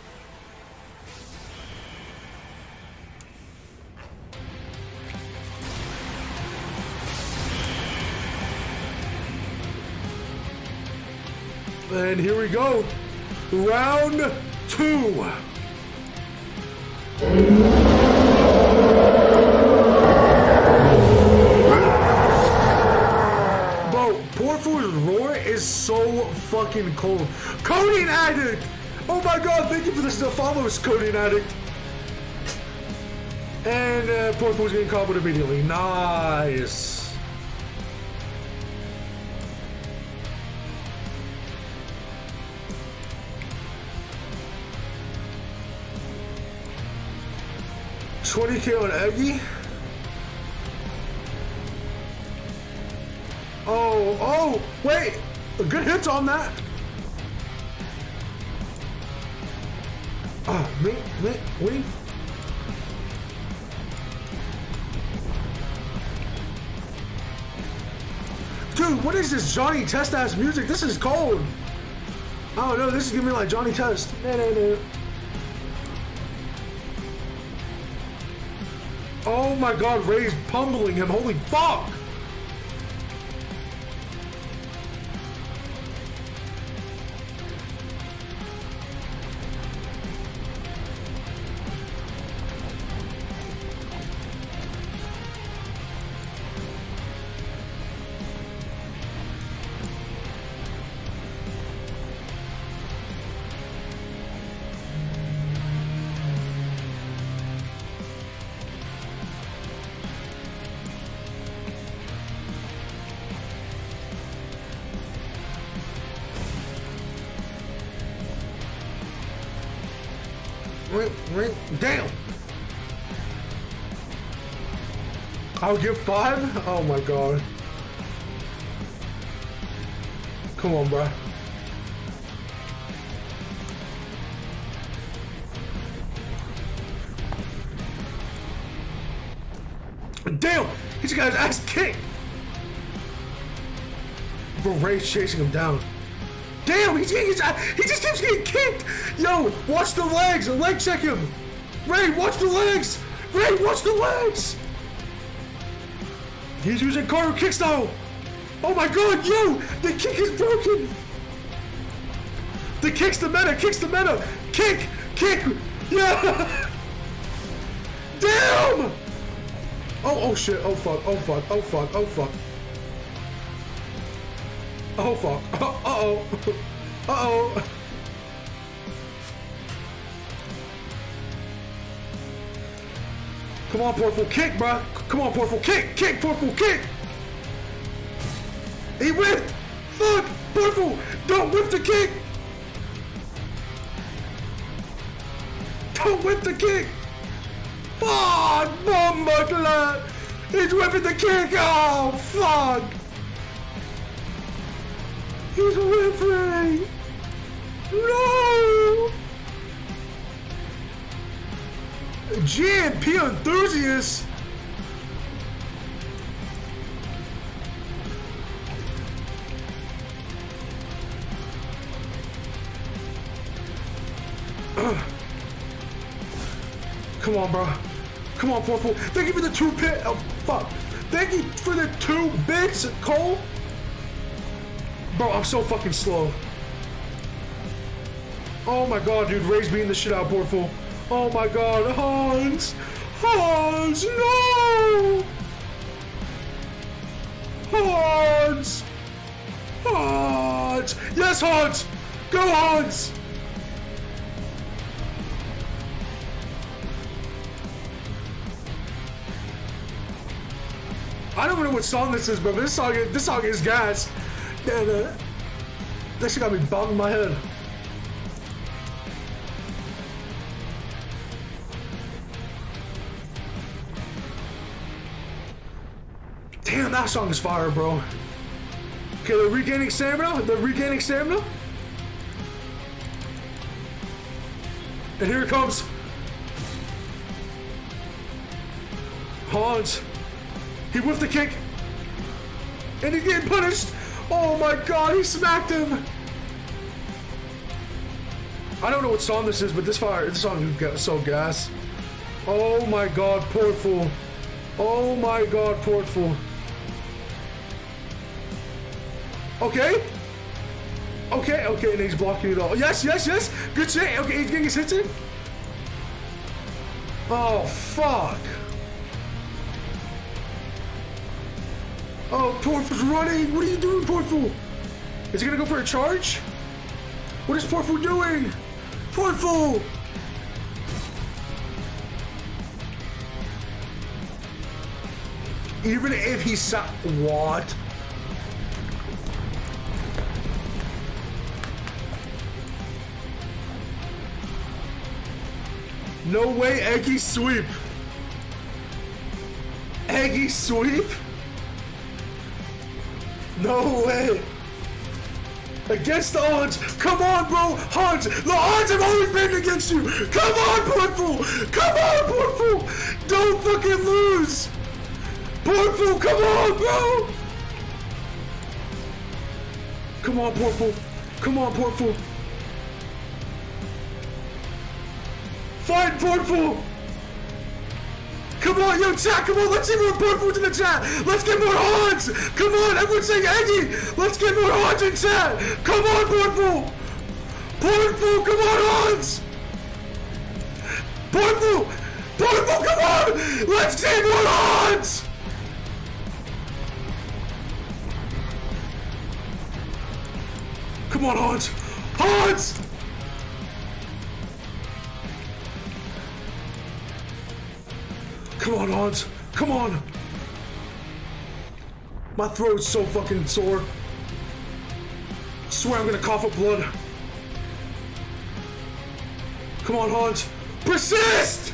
And here we go. Round 2. Bro, Porful's roar is so fucking cold. Coding Addict! Oh my god, thank you for this follows, Coding Addict. And Porful's getting comboed immediately. Nice. $20K on Eggy. Oh, wait. A good hits on that. Oh, wait. Dude, what is this Johnny Test ass music? This is cold. Oh no, this is giving me like Johnny Test. No. Oh my god, Ray's pummeling him. Holy fuck! Damn! I'll give 5? Oh my god. Come on, bro. Damn! He just got his ass kicked! Bro, Ray's chasing him down. Damn, he just keeps getting kicked! Yo, watch the legs! Leg check him! Ray, watch the legs! Ray, watch the legs! He's using Karu kick style! Oh my god, yo! The kick is broken! The kick's the meta! Kick! Yeah! Damn! Oh shit, oh fuck. Oh fuck. Uh-oh. Come on, Porful, kick, bro. Come on, Porful, kick, Porful, kick. He whiffed. Fuck, Porful, don't whiff the kick. Don't whiff the kick. Fuck, Bumbleclad. He's whipping the kick. Oh, fuck. He's whiffing. No. GMP enthusiast. Come on, bro. Come on, Portful. Thank you for the 2 pit. Oh, fuck. Thank you for the 2 bits, Cole. Bro, I'm so fucking slow. Oh my god, dude. Ray's beating the shit out of Portful. Oh my god. Hans. Hans, no. Hans. Hans. Yes, Hans. Go, Hans. I don't know what song this is, but this song is gas. That shit got me bobbing my head. Damn, that song is fire, bro. Okay, they're regaining stamina. And here it comes. Hans. He whiffed the kick. And he's getting punished. Oh my god, he smacked him. I don't know what song this is, but this song is so gas. Oh my god, Portful. Oh my god, Portful. Okay. Okay, and he's blocking it all. Yes. Good shit. Okay, he's getting his hits in. Oh, fuck. Oh, Portful's running! What are you doing, Portful? Is he gonna go for a charge? What is Portful doing? Portful! Even if he what? No way, Eggy sweep! Eggy sweep? No way! Against the odds! Come on, bro! Odds! The odds have always been against you! Come on, Portful! Come on, Portful! Don't fucking lose! Portful, come on, bro! Come on, Portful! Come on, Portful! Fight, Portful! Come on, yo, chat, come on, let's see more Portfuls in the chat! Let's get more odds! Come on, everyone's saying Eggy! Let's get more odds in chat! Come on, Portful! Portful, come on, odds! Portful! Portful, come on! Let's see more odds! Come on, odds! Odds! Come on, odds! Come on! My throat's so fucking sore. I swear I'm gonna cough up blood. Come on, Hans! Persist!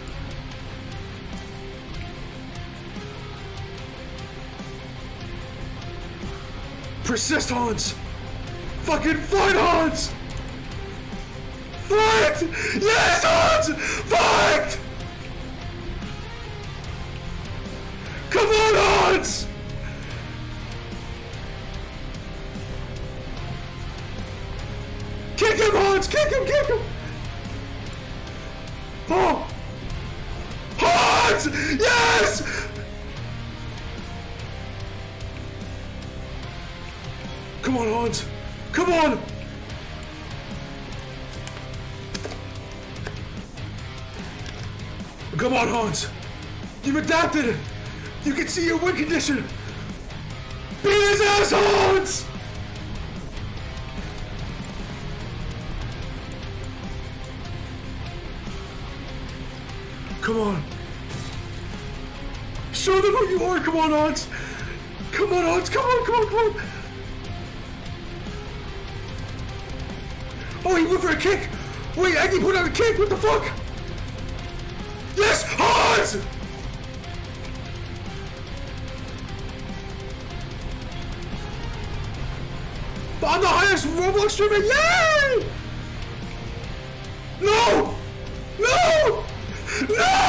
Persist, Hans! Fucking fight, Hans! Fight! Yes, Hans! Fight! Come on, Hans! Kick him, Hans! Kick him, kick him! Oh! Hans! Yes! Come on, Hans! Come on! Come on, Hans! You've adapted! You can see your win condition! Beat his ass, Hans! Come on. Show them who you are! Come on, Hans! Come on, Hans! Come on, come on, come on! Oh, he went for a kick! Wait, Eggy put out a kick! What the fuck? Yes! Hans! I'm the highest Roblox streamer! Yay! No! No! No!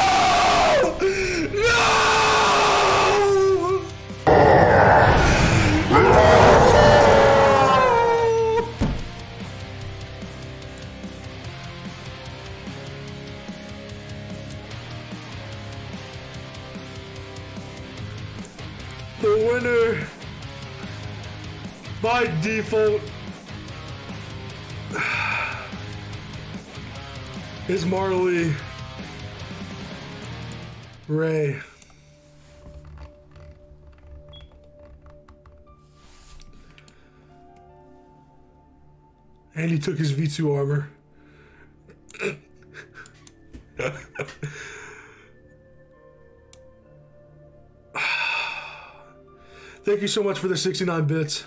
The winner by default is Marley Ray. And he took his V2 armor. Thank you so much for the 69 bits.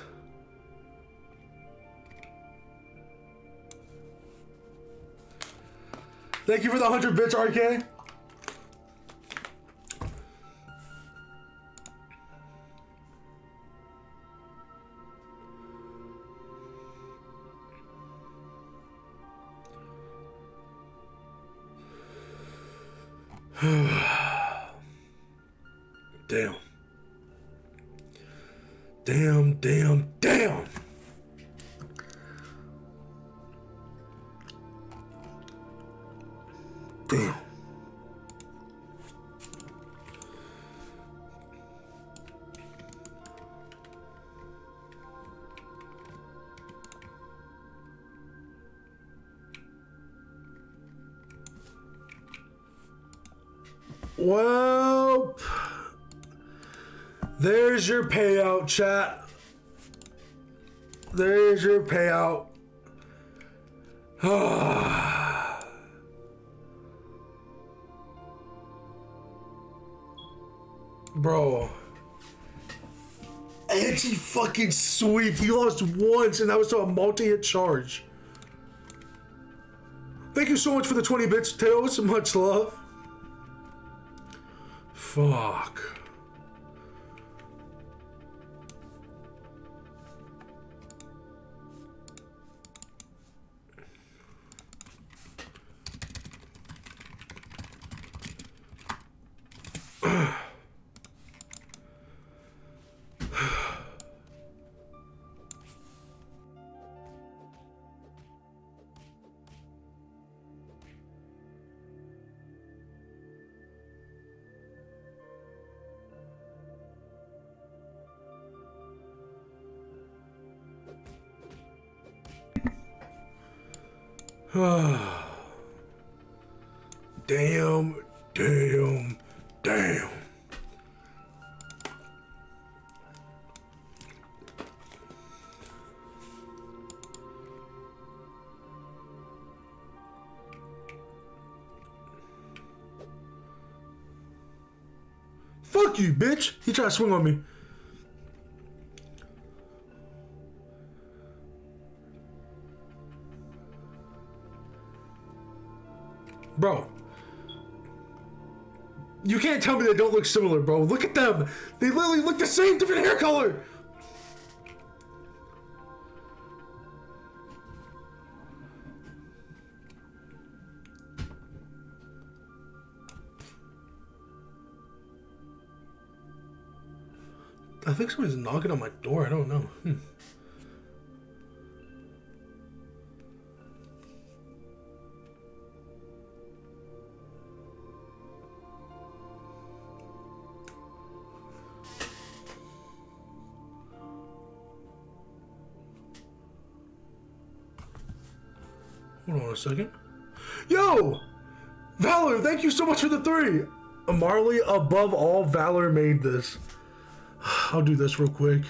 Thank you for the 100 bits, RK. Damn. Damn, damn, damn. Damn. Well, there's your payout, chat. There's your payout. Bro. Anti fucking sweet. He lost once and that was to a multi-hit charge. Thank you so much for the 20 bits, Tails. Much love. Fuck. Damn, damn, damn. Fuck you, bitch. He tried to swing on me. Bro, you can't tell me they don't look similar, bro. Look at them. They literally look the same, different hair color. I think somebody's knocking on my door. I don't know. Hold on a second. Yo! Valor, thank you so much for the 3! Marley, above all, Valor made this. I'll do this real quick.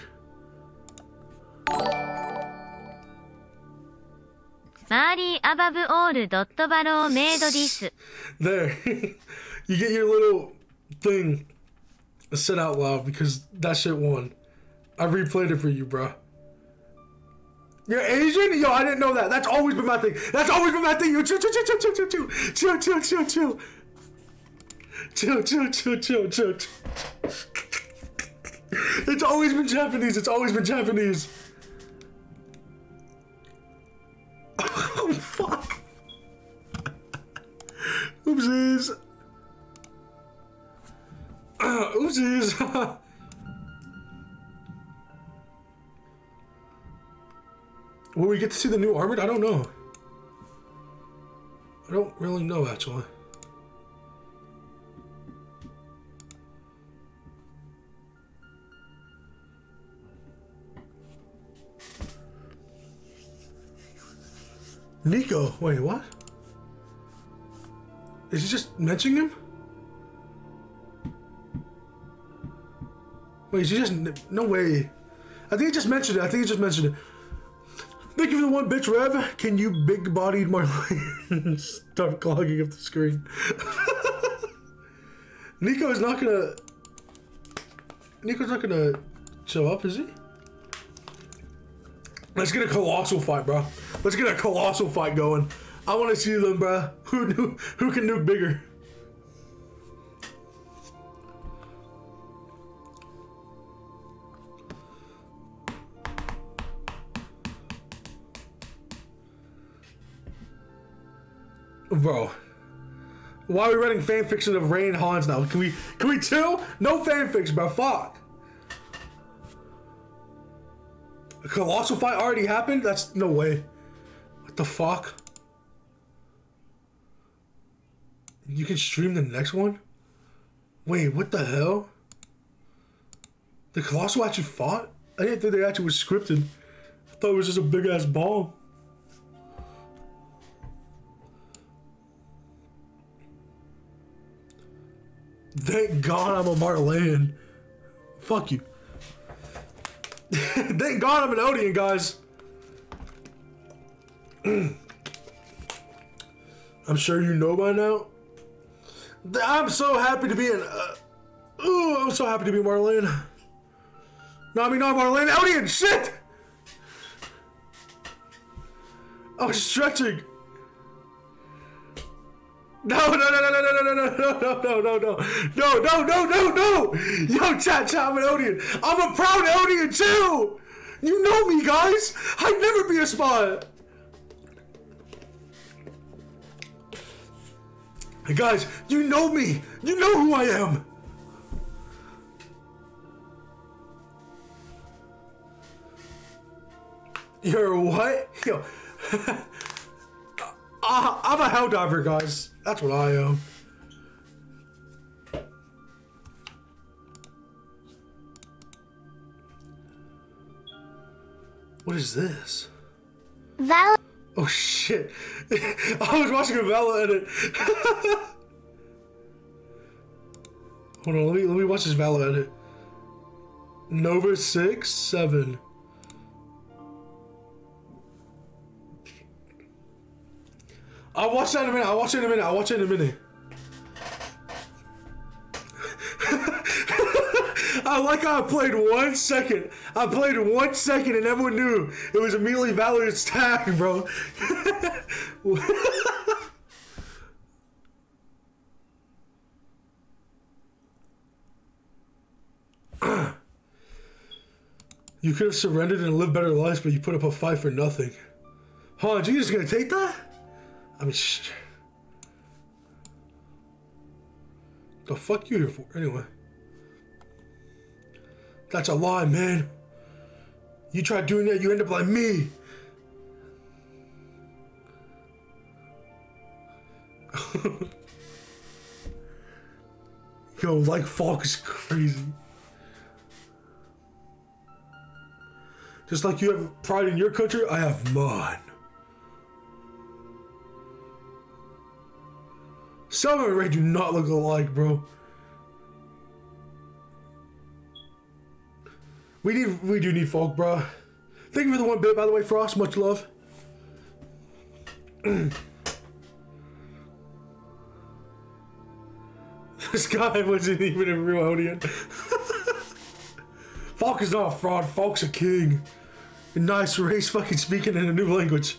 Marley above all dot Valor made this. There. You get your little thing said out loud because that shit won. I replayed it for you, bro. You're Asian? Yo, I didn't know that. That's always been my thing. That's always been my thing. Yo, chill, chill, chill, chill, chill, chill, chill, chill, chill, chill, chill. Chill, chill, chill, chill, chill. It's always been Japanese. It's always been Japanese. Oh, fuck. Oopsies. Oopsies. Will we get to see the new Armored? I don't know. I don't really know, actually. Nico. Wait, what? Is he just mentioning him? Wait, is he just... No way. I think he just mentioned it. Thank you for the one, bitch, Rev. Can you big-bodied Marlene start clogging up the screen? Nico's not gonna show up, is he? Let's get a colossal fight, bro. Let's get a colossal fight going. I want to see them, bro. Who can nuke bigger? Bro, why are we writing fanfiction of Ray and Hans now? Can we chill? No fanfics, bro. Fuck. A colossal fight already happened? That's no way. What the fuck? You can stream the next one? Wait, what the hell? The colossal actually fought? I didn't think they actually was scripted. I thought it was just a big ass bomb. Thank God I'm a Marleyan. Fuck you. Thank God I'm an Odian, guys. I'm sure you know by now. I'm so happy to be an... I'm so happy to be Marleyan. No, I mean not Marleyan, Odian, shit! I'm stretching. No. Yo, chat, I'm an Odian. I'm a proud Odian too. You know me, guys. I'd never be a spot. Hey, guys, you know me. You know who I am. You're what? Yo. I'm a helldiver, guys. That's what I am. What is this? Val. Oh shit! I was watching a Val edit. Hold on, let me watch this Val edit. Nova 6, 7. I'll watch that in a minute. I'll watch it in a minute. I like how I played 1 second. I played 1 second and everyone knew it was immediately Valorant's tag, bro. You could have surrendered and lived better lives, but you put up a fight for nothing. Huh, you just gonna take that? I mean, the fuck you here for? Anyway. That's a lie, man. You try doing that, you end up like me. Yo, like Falk is crazy. Just like you have pride in your country, I have mine. Selma and Ray do not look alike, bro. We do need Falk, bro. Thank you for the 1 bit, by the way, Frost. Much love. This guy wasn't even a real Odian. Falk is not a fraud. Falk's a king. A nice race fucking speaking in a new language.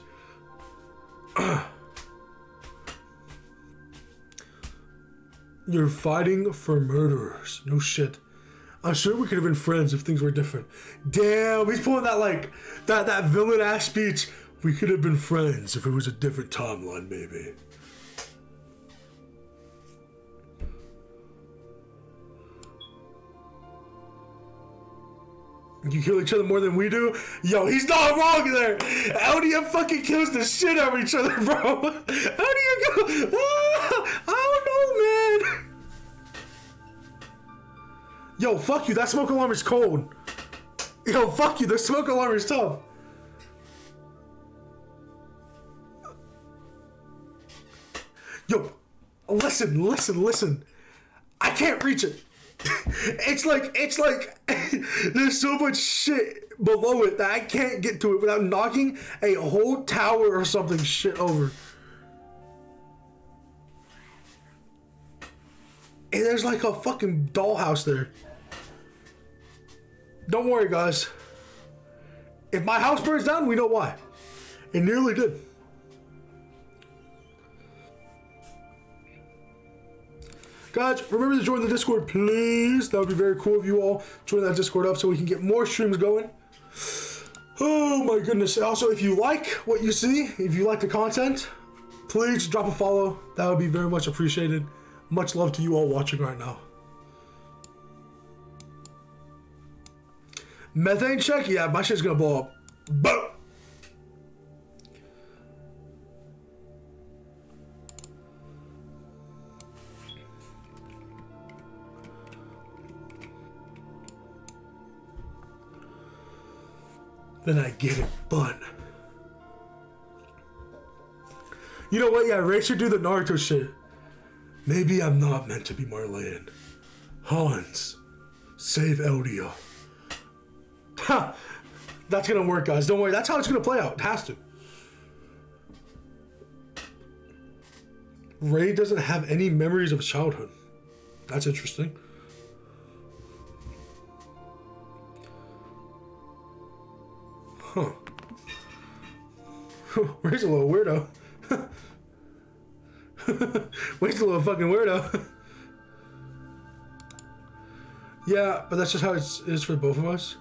You're fighting for murderers. No shit. I'm sure we could have been friends if things were different. Damn, he's pulling that like that villain ass speech. We could have been friends if it was a different timeline, maybe. You kill each other more than we do? Yo, he's not wrong there. LDM fucking kills the shit out of each other, bro. How do you go? Ah, I don't know, man. Yo, fuck you. That smoke alarm is cold. Yo, fuck you. The smoke alarm is tough. Yo, listen. I can't reach it. It's like there's so much shit below it that I can't get to it without knocking a whole tower or something shit over. And there's like a fucking dollhouse there. Don't worry, guys. If my house burns down, we know why. It nearly did. Guys, remember to join the Discord, please. That would be very cool if you all join that Discord up so we can get more streams going. Oh my goodness. Also, if you like what you see, if you like the content, please drop a follow. That would be very much appreciated. Much love to you all watching right now. Methane check? Yeah, my shit's gonna blow up. Boom! Then I get it fun. You know what? Yeah, Ray should do the Naruto shit. Maybe I'm not meant to be Marlene. Hans, save Eldia. Ha! That's gonna work, guys. Don't worry. That's how it's gonna play out. It has to. Ray doesn't have any memories of childhood. That's interesting. Huh. Ray's a little weirdo. Ray's a little fucking weirdo. Yeah, but that's just how it is for both of us.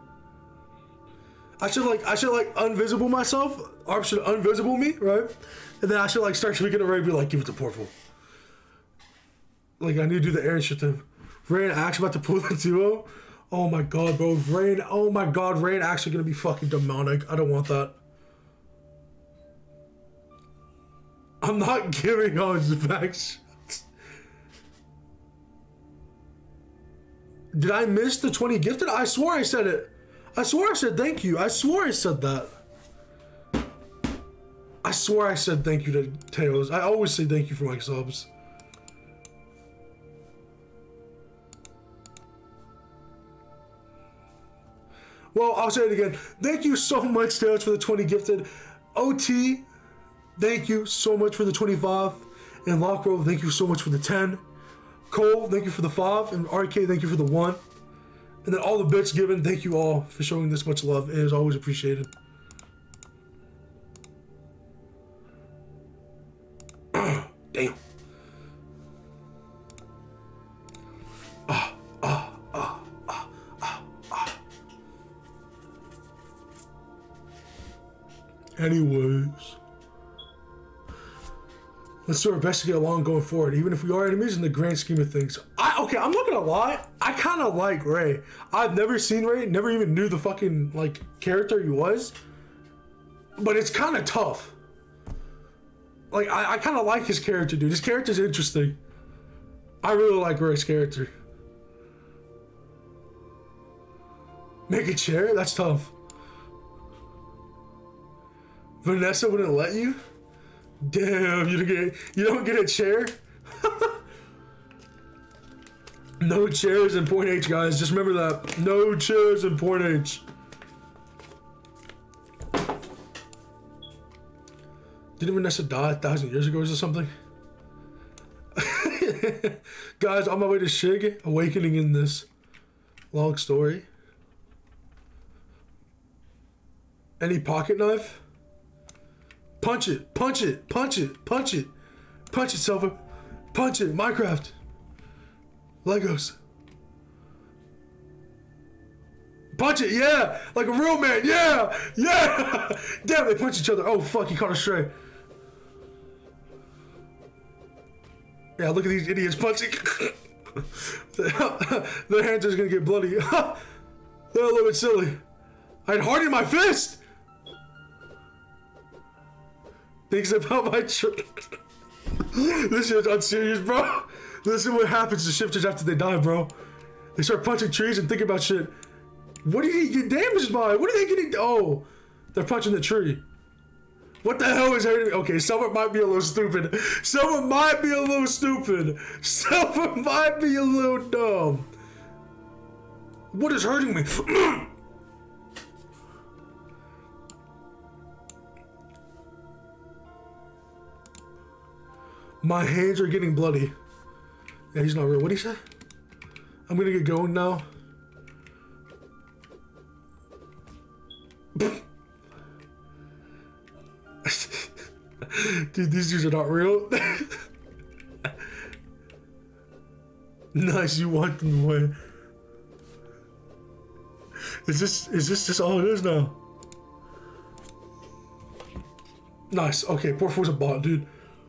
I should like unvisible myself. Arp should unvisible me, right? And then I should like start speaking to Ray and be like, give it to Portable. Like I need to do the Aaron shit to him. Ray and Axe about to pull the duo. Oh my god, bro. Rain, oh my god, Rain actually gonna be fucking demonic. I don't want that. I'm not giving Hans back shots. Did I miss the 20 gifted? I swore I said it. I swore I said thank you. I swore I said that. I swore I said thank you to Tails. I always say thank you for my subs. Well, I'll say it again. Thank you so much, Tails, for the 20 gifted. OT, thank you so much for the 25. And Lockrow, thank you so much for the 10. Cole, thank you for the 5. And RK, thank you for the 1. And then all the bits given, thank you all for showing this much love. It is always appreciated. Damn. Anyways, let's do our best to get along going forward, even if we are enemies in the grand scheme of things. Okay, I'm not gonna lie, I kind of like Ray. I've never seen Ray, never even knew the fucking like character he was, but it's kind of tough. Like I kind of like his character, dude. His character's interesting. I really like Ray's character. Make a chair? That's tough. Vanessa wouldn't let you? Damn, you don't get a chair? No chairs in Point H, guys. Just remember that. No chairs in Point H. Didn't Vanessa die 1,000 years ago or something? Guys, on my way to Shig, awakening in this long story. Any pocket knife? Punch it, punch it, punch it, punch it. Punch it, Silver. Punch it, Minecraft. Legos. Punch it, yeah! Like a real man, yeah! Yeah! Damn, they punch each other. Oh, fuck, he caught a stray. Yeah, look at these idiots punching. Their hands are gonna get bloody. They're a little bit silly. I'd harden my fist! Thinks about my trick. This shit's unserious, bro. Listen what happens to shifters after they die, bro. They start punching trees and think about shit. What did he get damaged by? What are they getting? Oh, they're punching the tree. What the hell is hurting me? Okay, someone might be a little stupid. Someone might be a little stupid. Someone might be a little dumb. What is hurting me? My hands are getting bloody. Yeah, he's not real. What'd he say? I'm gonna get going now. Dude, these dudes are not real. Nice, you want them away. Is this just all it is now? Nice. Okay, poor fool's a bot, dude.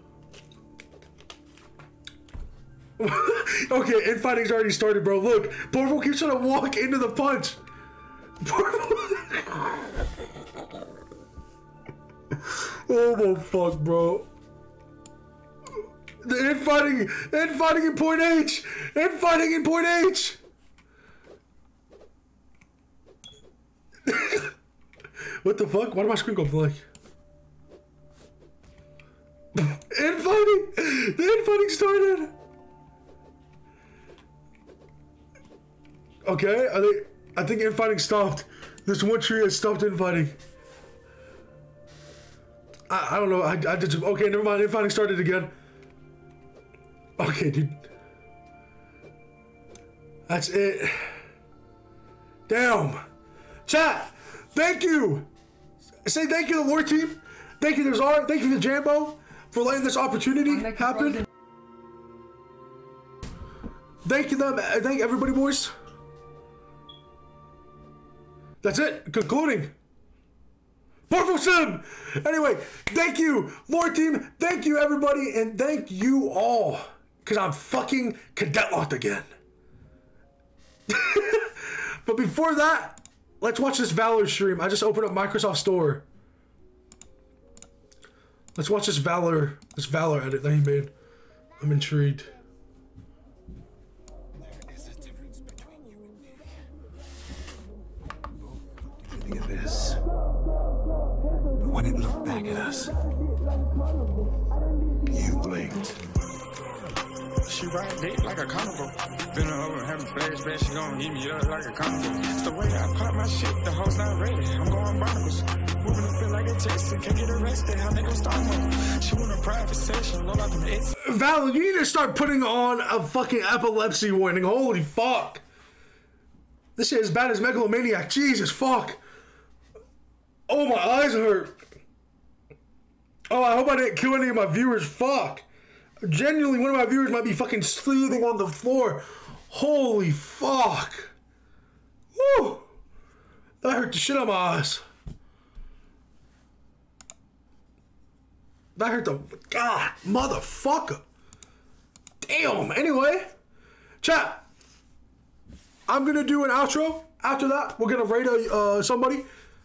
Okay, infighting's already started, bro. Look, poor fool keeps trying to walk into the punch. Poor fool. Oh my fuck, bro. The infighting in point H. Infighting in point H. What the fuck? Why did my screen go blank? Infighting! The infighting started! Okay, I think infighting stopped. This one tree has stopped infighting. I don't know, I did some, okay, never mind, infighting started again. Okay, dude. That's it. Damn. Chat, thank you! Say thank you to the Lore team. Thank you to Czar. Thank you to Jambo for letting this opportunity happen. Thank you them. Thank everybody, boys. That's it. Concluding. Powerful Sim. Anyway, thank you, Lore team. Thank you, everybody, and thank you all. Cause I'm fucking cadet locked again. But before that, let's watch this Valor stream. I just opened up Microsoft Store. Let's watch this Valor edit that he made. I'm intrigued. There is a difference between you and me. Look at this. But when it looked back at us, you blinked. She ride dick like a carnival. Been over having flashbacks, she gon' eat me up like a carnival. It's the way I pop my shit, the hoes not ready. I'm going barnacles. Moving to feel like a Texan, can't get arrested. How niggas start moving? She want a private session, roll out them hits. Val, you need to start putting on a fucking epilepsy warning. Holy fuck. This shit is as bad as Megalomaniac. Jesus fuck. Oh, my eyes hurt. Oh, I hope I didn't kill any of my viewers. Fuck. Genuinely, one of my viewers might be fucking slithering on the floor. Holy fuck. Woo. That hurt the shit out of my eyes. That hurt the... God, motherfucker. Damn. Anyway, chat. I'm going to do an outro. After that, we're going to raid somebody.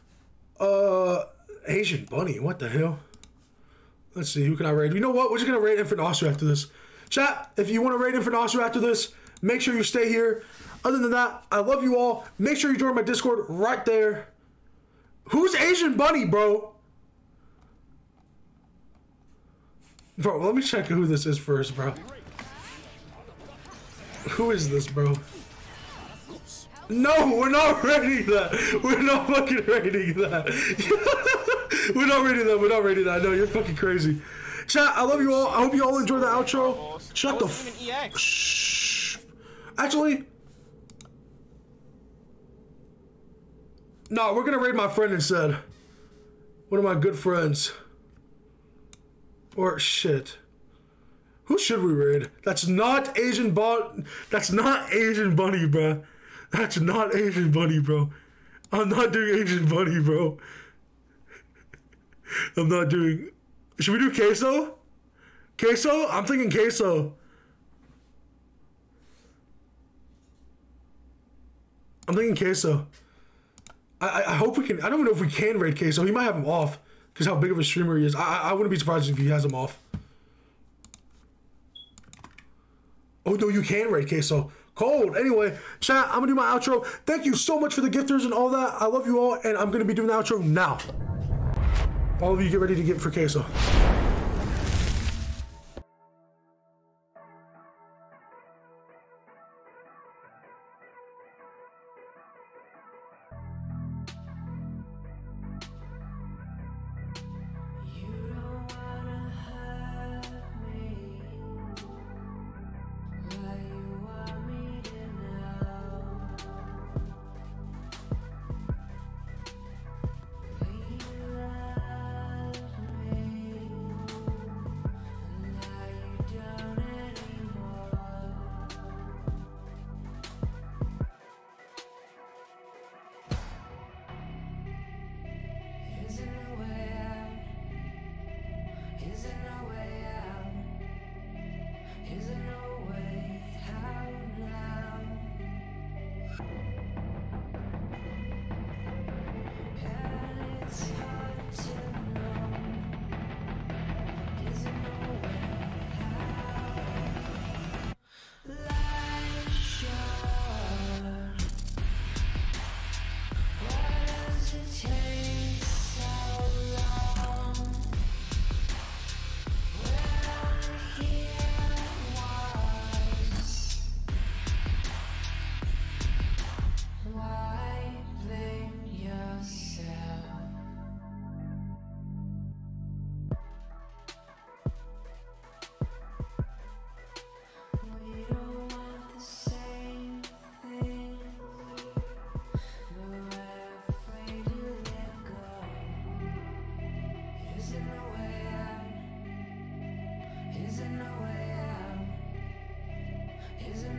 Asian Bunny. What the hell? Let's see, who can I raid? You know what? We're just going to raid Infinite Oster after this. Chat, if you want to raid Infinite Oster after this, make sure you stay here. Other than that, I love you all. Make sure you join my Discord right there. Who's Asian Bunny, bro? Bro, let me check who this is first, bro. Who is this, bro? No, we're not raiding that. We're not fucking raiding that. We're not raiding that. We're not raiding that. No, you're fucking crazy. Chat, I love you all. I hope you all enjoyed the outro. Shut the f... Shh. Actually... No, we're gonna raid my friend instead. One of my good friends. Or shit. Who should we raid? That's not Asian bot. That's not Asian Bunny, bro. That's not Asian Bunny, bro. I'm not doing Asian Bunny, bro. I'm not doing... Should we do Queso? Queso? I'm thinking Queso. I'm thinking Queso. I hope we can... I don't even know if we can raid Queso. He might have him off. Because how big of a streamer he is. I wouldn't be surprised if he has him off. Oh, no, you can raid Queso. Cold. Anyway, chat, I'm going to do my outro. Thank you so much for the gifters and all that. I love you all, and I'm going to be doing the outro now. All of you get ready to get for queso. Is